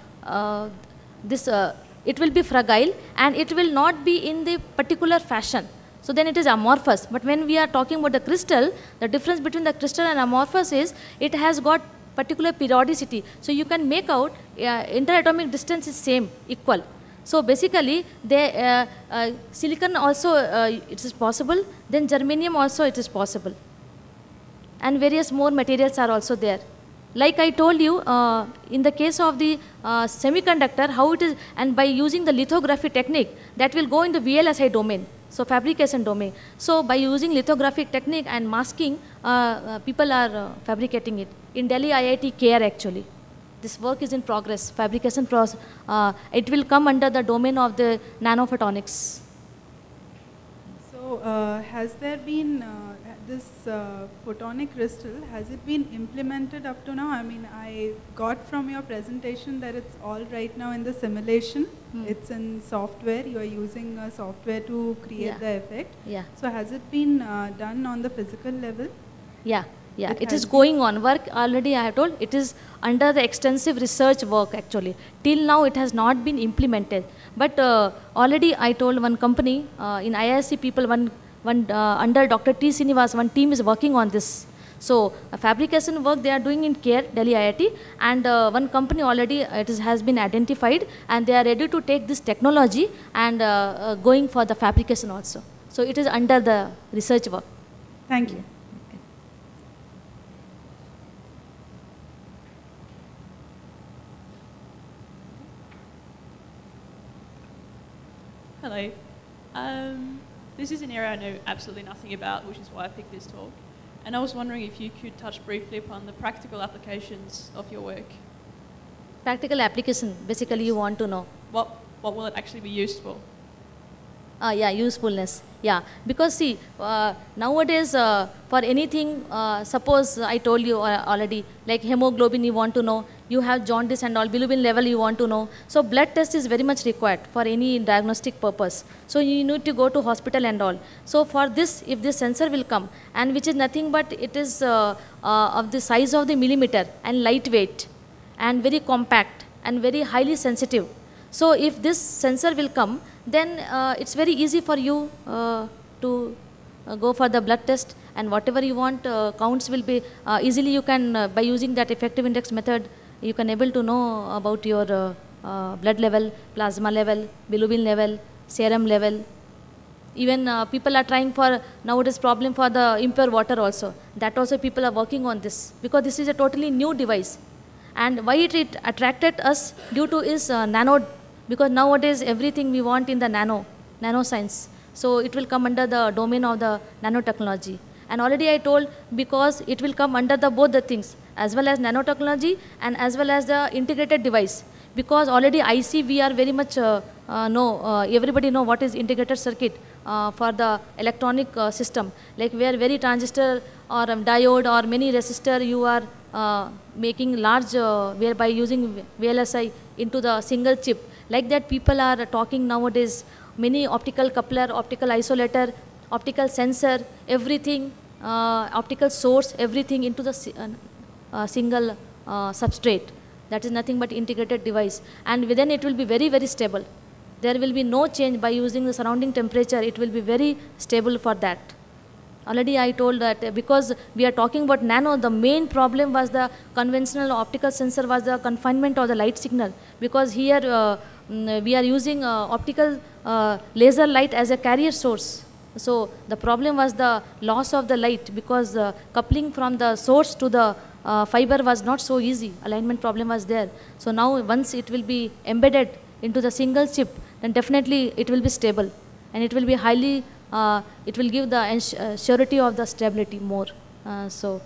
it will be fragile and it will not be in the particular fashion. So then it is amorphous. But when we are talking about the crystal, the difference between the crystal and amorphous is it has got particular periodicity. So you can make out interatomic distance is same, equal. So basically, silicon also it is possible, then germanium also it is possible. And various more materials are also there. Like I told you, in the case of the semiconductor, how it is, and by using the lithography technique, that will go in the VLSI domain. So fabrication domain. So by using lithographic technique and masking, people are fabricating it. In Delhi IIT-KR actually. This work is in progress, fabrication process. It will come under the domain of the nanophotonics. So has there been this photonic crystal, has it been implemented up to now? I mean, I got from your presentation that it's all right now in the simulation. It's in software. You are using software to create the effect. Yeah. So has it been done on the physical level? Yeah. Yeah, it is going on. Work already I have told, it is under the extensive research work actually. Till now it has not been implemented. But already I told one company, in IISc people, under Dr. T. Srinivas, one team is working on this. So fabrication work they are doing in CARE, Delhi IIT, and one company already has been identified and they are ready to take this technology and going for the fabrication also. So it is under the research work. Thank you. Hello. This is an area I know absolutely nothing about, which is why I picked this talk. And I was wondering if you could touch briefly upon the practical applications of your work. Practical application, basically you want to know. What will it actually be used for? Yeah, usefulness. Yeah, because see, nowadays for anything, suppose I told you already, like hemoglobin you want to know, you have jaundice and all, bilirubin level you want to know. So blood test is very much required for any diagnostic purpose. So you need to go to hospital and all. So for this, if this sensor will come, and which is nothing but it is of the size of the millimeter and lightweight and very compact and very highly sensitive. So if this sensor will come, then it's very easy for you to go for the blood test, and whatever you want counts will be easily you can by using that effective index method you can able to know about your blood level, plasma level, bilirubin level, serum level. Even people are trying for nowadays problem for the impure water also. That also people are working on this because this is a totally new device. And why it attracted us due to is nano. Because nowadays everything we want in the nanoscience. So it will come under the domain of the nanotechnology. And already I told because it will come under the both the things as well as nanotechnology and as well as the integrated device. Because already IC we are very much everybody know what is integrated circuit for the electronic system. Like where very transistor or diode or many resistor you are making large whereby using VLSI into the single chip. Like that people are talking nowadays, many optical coupler, optical isolator, optical sensor, everything, optical source, everything into the single substrate. That is nothing but integrated device. And within it will be very, very stable. There will be no change by using the surrounding temperature. It will be very stable for that. Already I told that because we are talking about nano, the main problem was the conventional optical sensor was the confinement of the light signal. Because here we are using optical laser light as a carrier source. So the problem was the loss of the light, because coupling from the source to the fiber was not so easy. Alignment problem was there. So now once it will be embedded into the single chip, then definitely it will be stable, and it will be highly, it will give the surety of the stability more. So.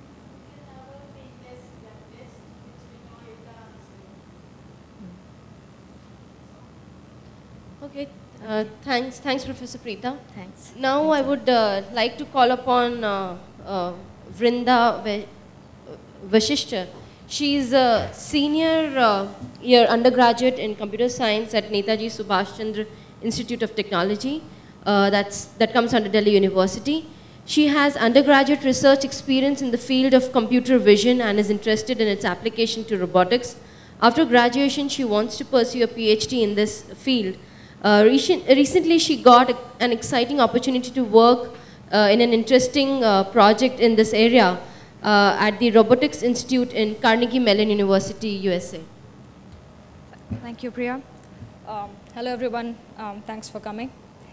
Okay, thanks Professor Preeta. Thanks. Now I would like to call upon Vrinda Vashishta. She is a senior year undergraduate in computer science at Netaji Subhash Chandra Institute of Technology. That comes under Delhi University. She has undergraduate research experience in the field of computer vision and is interested in its application to robotics. After graduation, she wants to pursue a PhD in this field. Recently, she got an exciting opportunity to work in an interesting project in this area at the Robotics Institute in Carnegie Mellon University, USA. Thank you, Priya. Hello, everyone. Thanks for coming.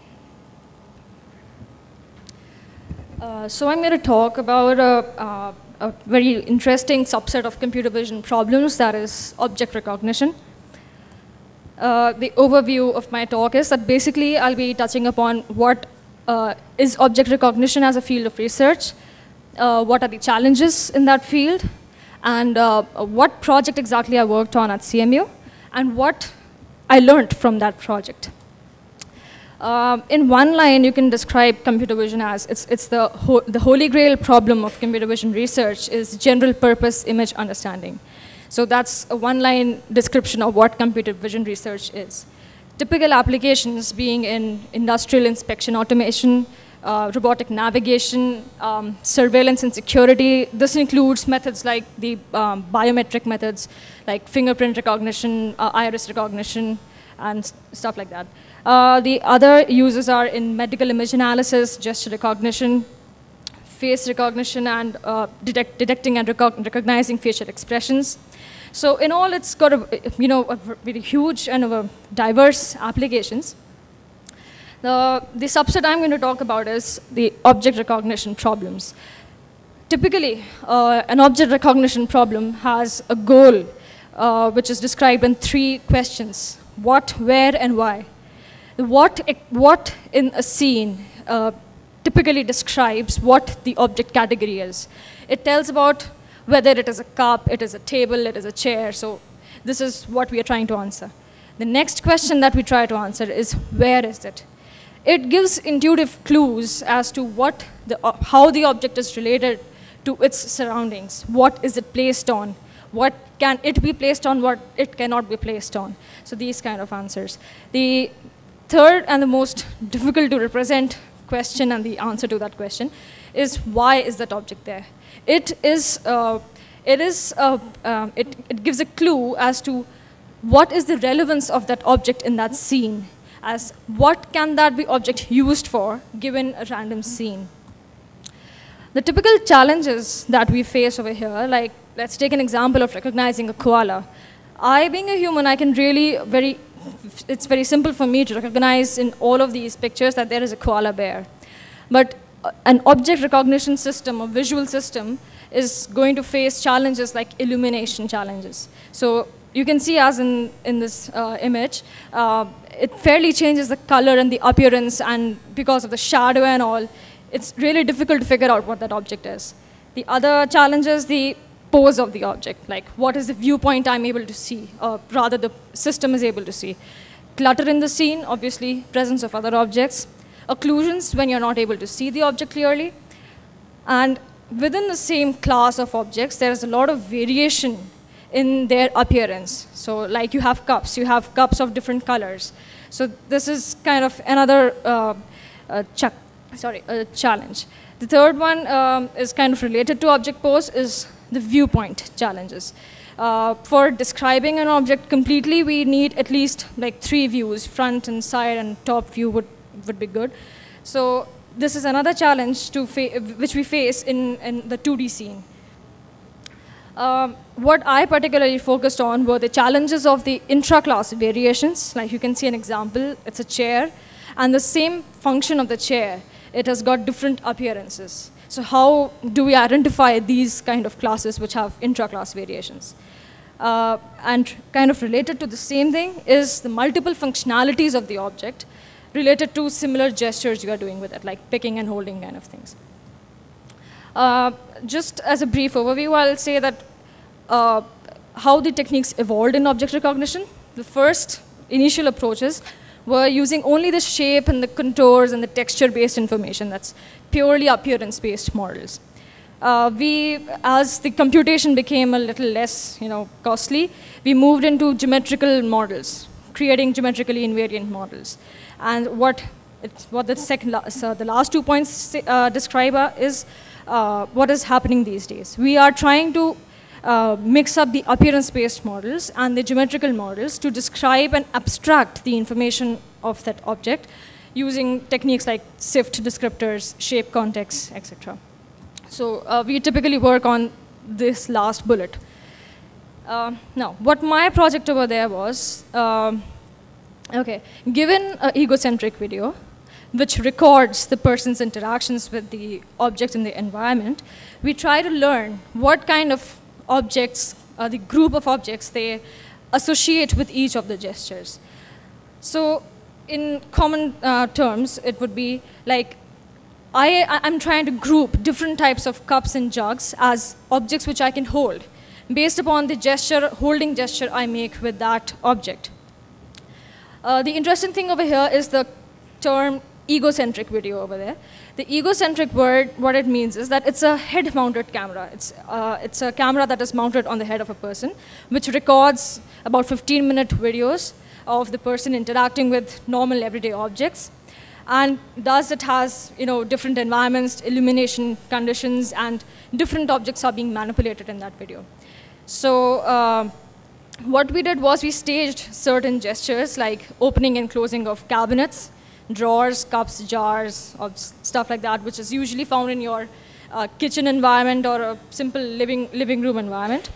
So I'm going to talk about a very interesting subset of computer vision problems, that is object recognition. The overview of my talk is that basically I'll be touching upon what is object recognition as a field of research, what are the challenges in that field, and what project exactly I worked on at CMU, and what I learned from that project. In one line, you can describe computer vision as, it's the holy grail problem of computer vision research is general purpose image understanding. So that's a one-line description of what computer vision research is. Typical applications being in industrial inspection automation, robotic navigation, surveillance and security. This includes methods like the biometric methods, like fingerprint recognition, iris recognition, and stuff like that. The other uses are in medical image analysis, gesture recognition, face recognition, and detecting and recognizing facial expressions. So in all, it's got a very huge and diverse applications. The subset I'm going to talk about is the object recognition problems. Typically, an object recognition problem has a goal, which is described in 3 questions: what, where, and why. What in a scene typically describes what the object category is. It tells about whether it is a cup, it is a table, it is a chair. So this is what we are trying to answer. The next question that we try to answer is, where is it? It gives intuitive clues as to how the object is related to its surroundings. What is it placed on? What can it be placed on? What it cannot be placed on? So these kind of answers. The third and the most difficult to represent question and the answer to that question is, why is that object there? It gives a clue as to what is the relevance of that object in that scene, as what can that be object used for given a random scene. The typical challenges that we face over here, like let's take an example of recognizing a koala. Being a human, I can really it's very simple for me to recognize in all of these pictures that there is a koala bear. But an object recognition system, a visual system, is going to face challenges like illumination challenges. So you can see, as in this image, it fairly changes the color and the appearance, and because of the shadow and all, it's really difficult to figure out what that object is. The other challenge is the pose of the object, like what is the viewpoint I'm able to see, or rather the system is able to see. Clutter in the scene, obviously, presence of other objects. Occlusions, when you're not able to see the object clearly. And within the same class of objects, there's a lot of variation in their appearance. So like you have cups of different colors. So this is kind of another challenge. The third one is kind of related to object pose, is the viewpoint challenges. For describing an object completely, we need at least like 3 views, front and side and top view would be good. So this is another challenge which we face in the 2D scene. What I particularly focused on were the challenges of the intra-class variations. Like you can see an example, it's a chair, and the same function of the chair, it has got different appearances. So how do we identify these kind of classes which have intra-class variations? And kind of related to the same thing is the multiple functionalities of the object related to similar gestures you are doing with it, like picking and holding kind of things. Just as a brief overview, I'll say that how the techniques evolved in object recognition. The first initial approaches were using only the shape and the contours and the texture-based information. That's purely appearance-based models. As the computation became a little less, costly, we moved into geometrical models, creating geometrically invariant models. And what the last 2 points describe is what is happening these days. We are trying to mix up the appearance-based models and the geometrical models to describe and abstract the information of that object using techniques like SIFT descriptors, shape context, etc. So we typically work on this last bullet. Now, what my project over there was, given an egocentric video, which records the person's interactions with the object in the environment, we try to learn what kind of objects, the group of objects they associate with each of the gestures. So in common terms, it would be like, I'm trying to group different types of cups and jugs as objects which I can hold, based upon the holding gesture I make with that object. The interesting thing over here is the term egocentric video over there. The egocentric word, what it means is that it's a head-mounted camera. It's a camera that is mounted on the head of a person, which records about 15-minute videos of the person interacting with normal everyday objects. And thus it has different environments, illumination conditions, and different objects are being manipulated in that video. So what we did was we staged certain gestures like opening and closing of cabinets, drawers, cups, jars, or stuff like that, which is usually found in your kitchen environment or a simple living room environment.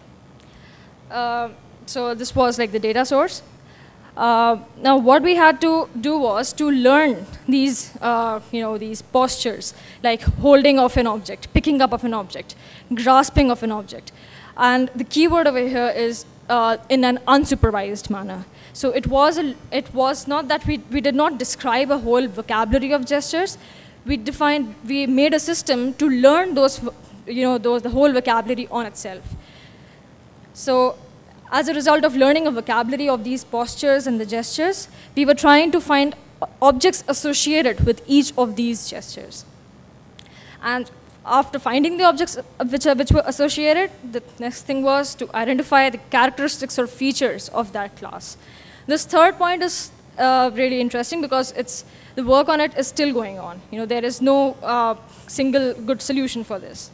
So this was like the data source. Now, what we had to do was to learn these, these postures, like holding of an object, picking up of an object, grasping of an object. And the key word over here is in an unsupervised manner. So it was not that we did not describe a whole vocabulary of gestures. We made a system to learn the whole vocabulary on itself. So as a result of learning a vocabulary of these postures and the gestures, we were trying to find objects associated with each of these gestures. And after finding the objects which were associated, the next thing was to identify the characteristics or features of that class. This third point is really interesting because the work on it is still going on. There is no single good solution for this.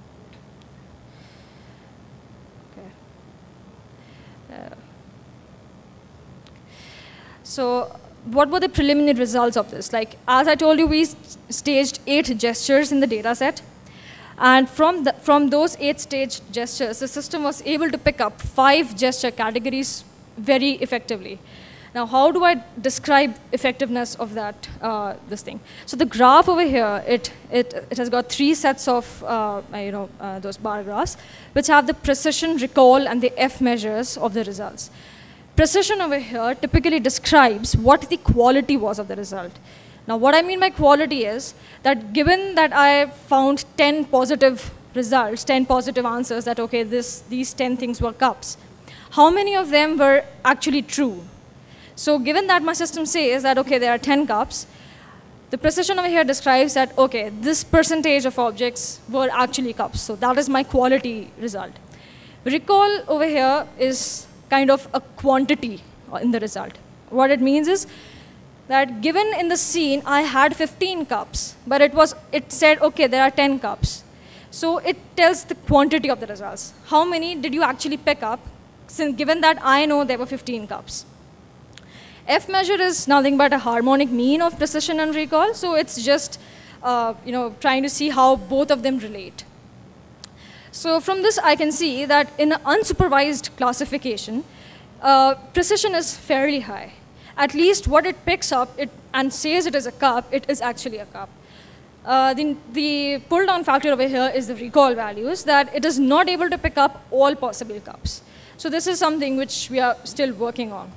So what were the preliminary results of this? Like, as I told you, we staged 8 gestures in the data set. And from those 8 staged gestures, the system was able to pick up 5 gesture categories very effectively. Now, how do I describe effectiveness of that, this thing? So the graph over here, it has got 3 sets of those bar graphs, which have the precision, recall, and the F measures of the results. Precision over here typically describes what the quality was of the result. Now, what I mean by quality is that given that I found 10 positive results, 10 positive answers that, okay, these 10 things were cups, how many of them were actually true? So given that my system says that, okay, there are 10 cups, the precision over here describes that, okay, this percentage of objects were actually cups. So that is my quality result. Recall over here is kind of a quantity in the result. What it means is that given in the scene, I had 15 cups, but it said, okay, there are 10 cups. So it tells the quantity of the results. How many did you actually pick up, since given that I know there were 15 cups? F measure is nothing but a harmonic mean of precision and recall, so it's just trying to see how both of them relate. So from this, I can see that in an unsupervised classification, precision is fairly high. At least what it picks up and says it is a cup, it is actually a cup. The pull down factor over here is the recall values, that it is not able to pick up all possible cups. So this is something which we are still working on.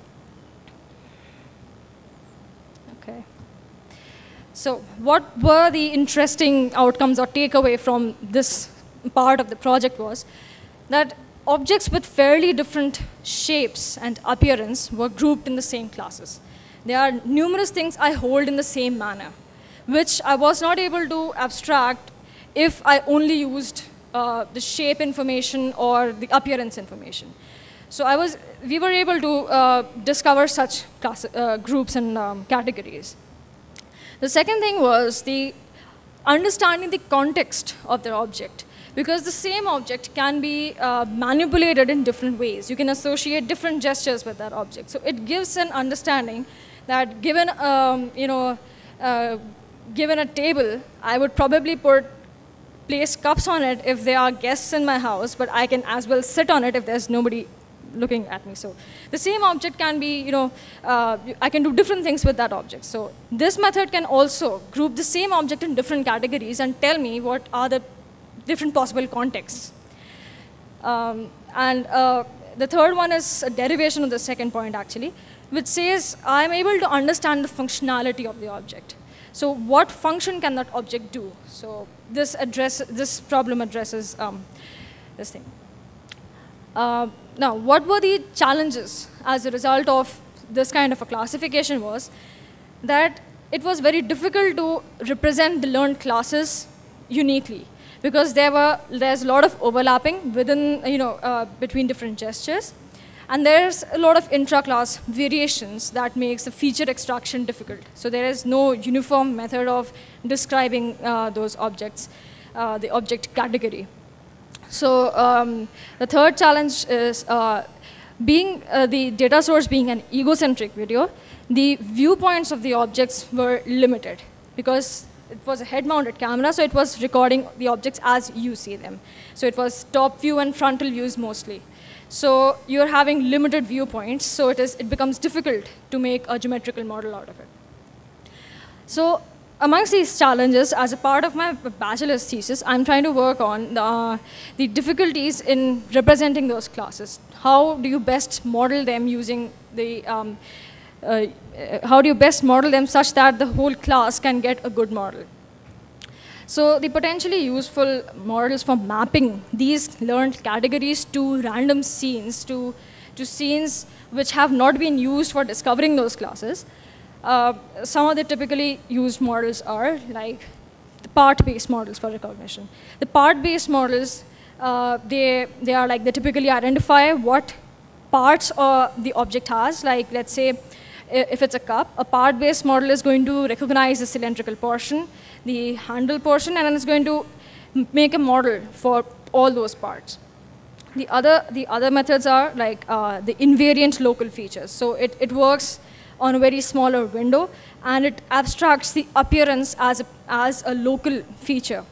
Okay. So what were the interesting outcomes or takeaway from this part of the project was that objects with fairly different shapes and appearance were grouped in the same classes. There are numerous things I hold in the same manner, which I was not able to abstract if I only used the shape information or the appearance information. So we were able to discover such groups and categories. The second thing was the understanding the context of the object, because the same object can be manipulated in different ways. You can associate different gestures with that object. So it gives an understanding that given given a table, I would probably place cups on it if there are guests in my house, but I can as well sit on it if there's nobody looking at me. So the same object can be, I can do different things with that object. So this method can also group the same object in different categories and tell me what are the different possible contexts. The third one is a derivation of the second point, actually, which says I'm able to understand the functionality of the object. So what function can that object do? So this problem addresses this thing. Now, what were the challenges as a result of this kind of a classification was that it was very difficult to represent the learned classes uniquely, because there's a lot of overlapping within, between different gestures. And there's a lot of intra-class variations that makes the feature extraction difficult. So there is no uniform method of describing those objects, the object category. So the third challenge is being the data source being an egocentric video, the viewpoints of the objects were limited because it was a head-mounted camera, so it was recording the objects as you see them. So it was top view and frontal views mostly. So you're having limited viewpoints, so it becomes difficult to make a geometrical model out of it. So amongst these challenges, as a part of my bachelor's thesis, I'm trying to work on the difficulties in representing those classes. How do you best model them using the, how do you best model them such that the whole class can get a good model? So the potentially useful models for mapping these learned categories to random scenes, to scenes which have not been used for discovering those classes. Some of the typically used models are like the part-based models for recognition. The part-based models, they are like they typically identify what parts the object has. Like let's say if it's a cup, a part-based model is going to recognize the cylindrical portion, the handle portion, and then it's going to make a model for all those parts. The other methods are like the invariant local features. So it works on a very smaller window, and it abstracts the appearance as a local feature.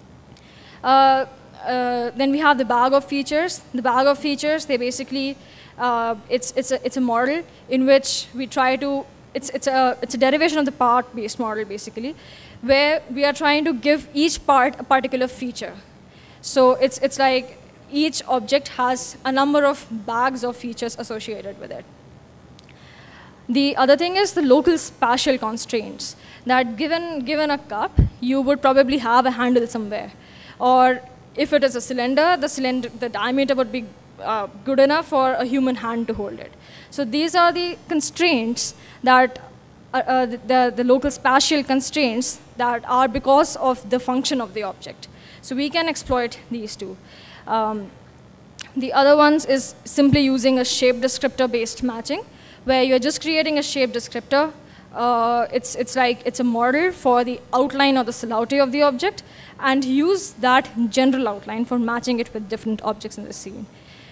Then we have the bag of features. The bag of features, they basically, it's a model in which we try to, it's a derivation of the part-based model basically, where we are trying to give each part a particular feature. So it's like each object has a number of bags of features associated with it. The other thing is the local spatial constraints, that given a cup, you would probably have a handle somewhere. Or if it is a cylinder, the diameter would be good enough for a human hand to hold it. So these are the constraints that the local spatial constraints that are because of the function of the object. So we can exploit these two. The other ones is simply using a shape descriptor based matching, where you're just creating a shape descriptor. It's a model for the outline or the solidity of the object, and use that general outline for matching it with different objects in the scene.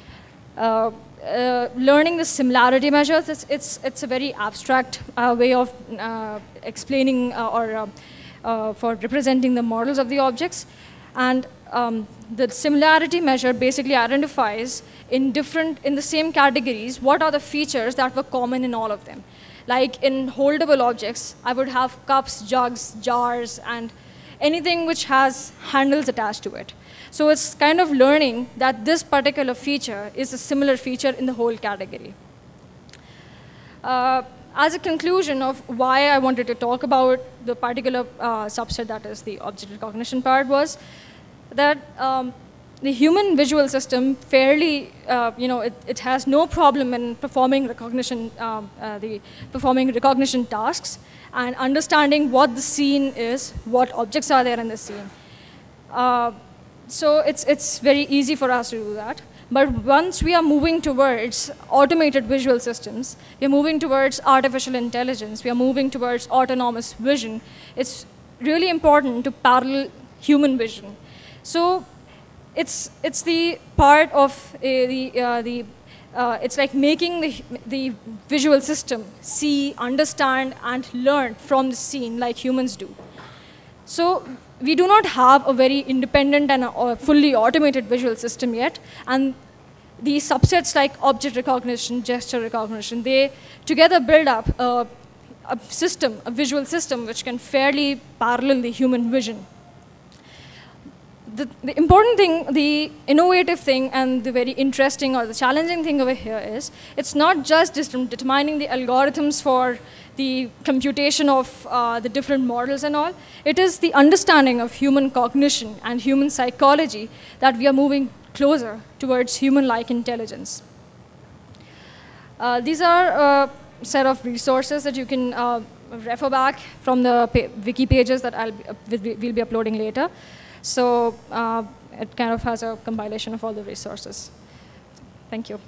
Learning the similarity measures, it's a very abstract way of explaining or for representing the models of the objects. And the similarity measure basically identifies in the same categories what are the features that were common in all of them. Like in holdable objects, I would have cups, jugs, jars, and anything which has handles attached to it. So it's kind of learning that this particular feature is a similar feature in the whole category. As a conclusion of why I wanted to talk about the particular subset that is the object recognition part was that the human visual system fairly, it has no problem in performing recognition, performing recognition tasks and understanding what the scene is, what objects are there in the scene. So it's very easy for us to do that. But once we are moving towards automated visual systems, we are moving towards artificial intelligence, we are moving towards autonomous vision, it's really important to parallel human vision. So it's the part of it's like making the visual system see, understand, and learn from the scene like humans do. So we do not have a very independent and fully automated visual system yet, and these subsets like object recognition, gesture recognition, they together build up a system, a visual system, which can fairly parallel the human vision. The important thing, the innovative thing, and the very interesting or the challenging thing over here is, it's not just determining the algorithms for the computation of the different models and all. It is the understanding of human cognition and human psychology that we are moving closer towards human-like intelligence. These are a set of resources that you can refer back from the wiki pages that we'll be uploading later. So it kind of has a compilation of all the resources. Thank you.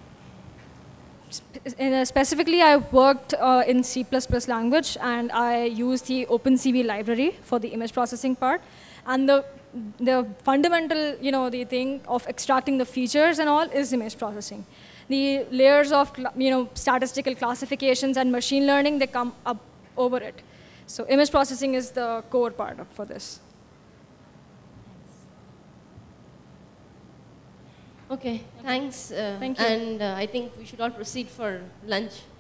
Specifically, I worked in C++ language, and I used the OpenCV library for the image processing part. And the fundamental, the thing of extracting the features and all is image processing. The layers of, statistical classifications and machine learning, they come up over it. So image processing is the core part for this. Okay, thanks. Thank you. And I think we should all proceed for lunch.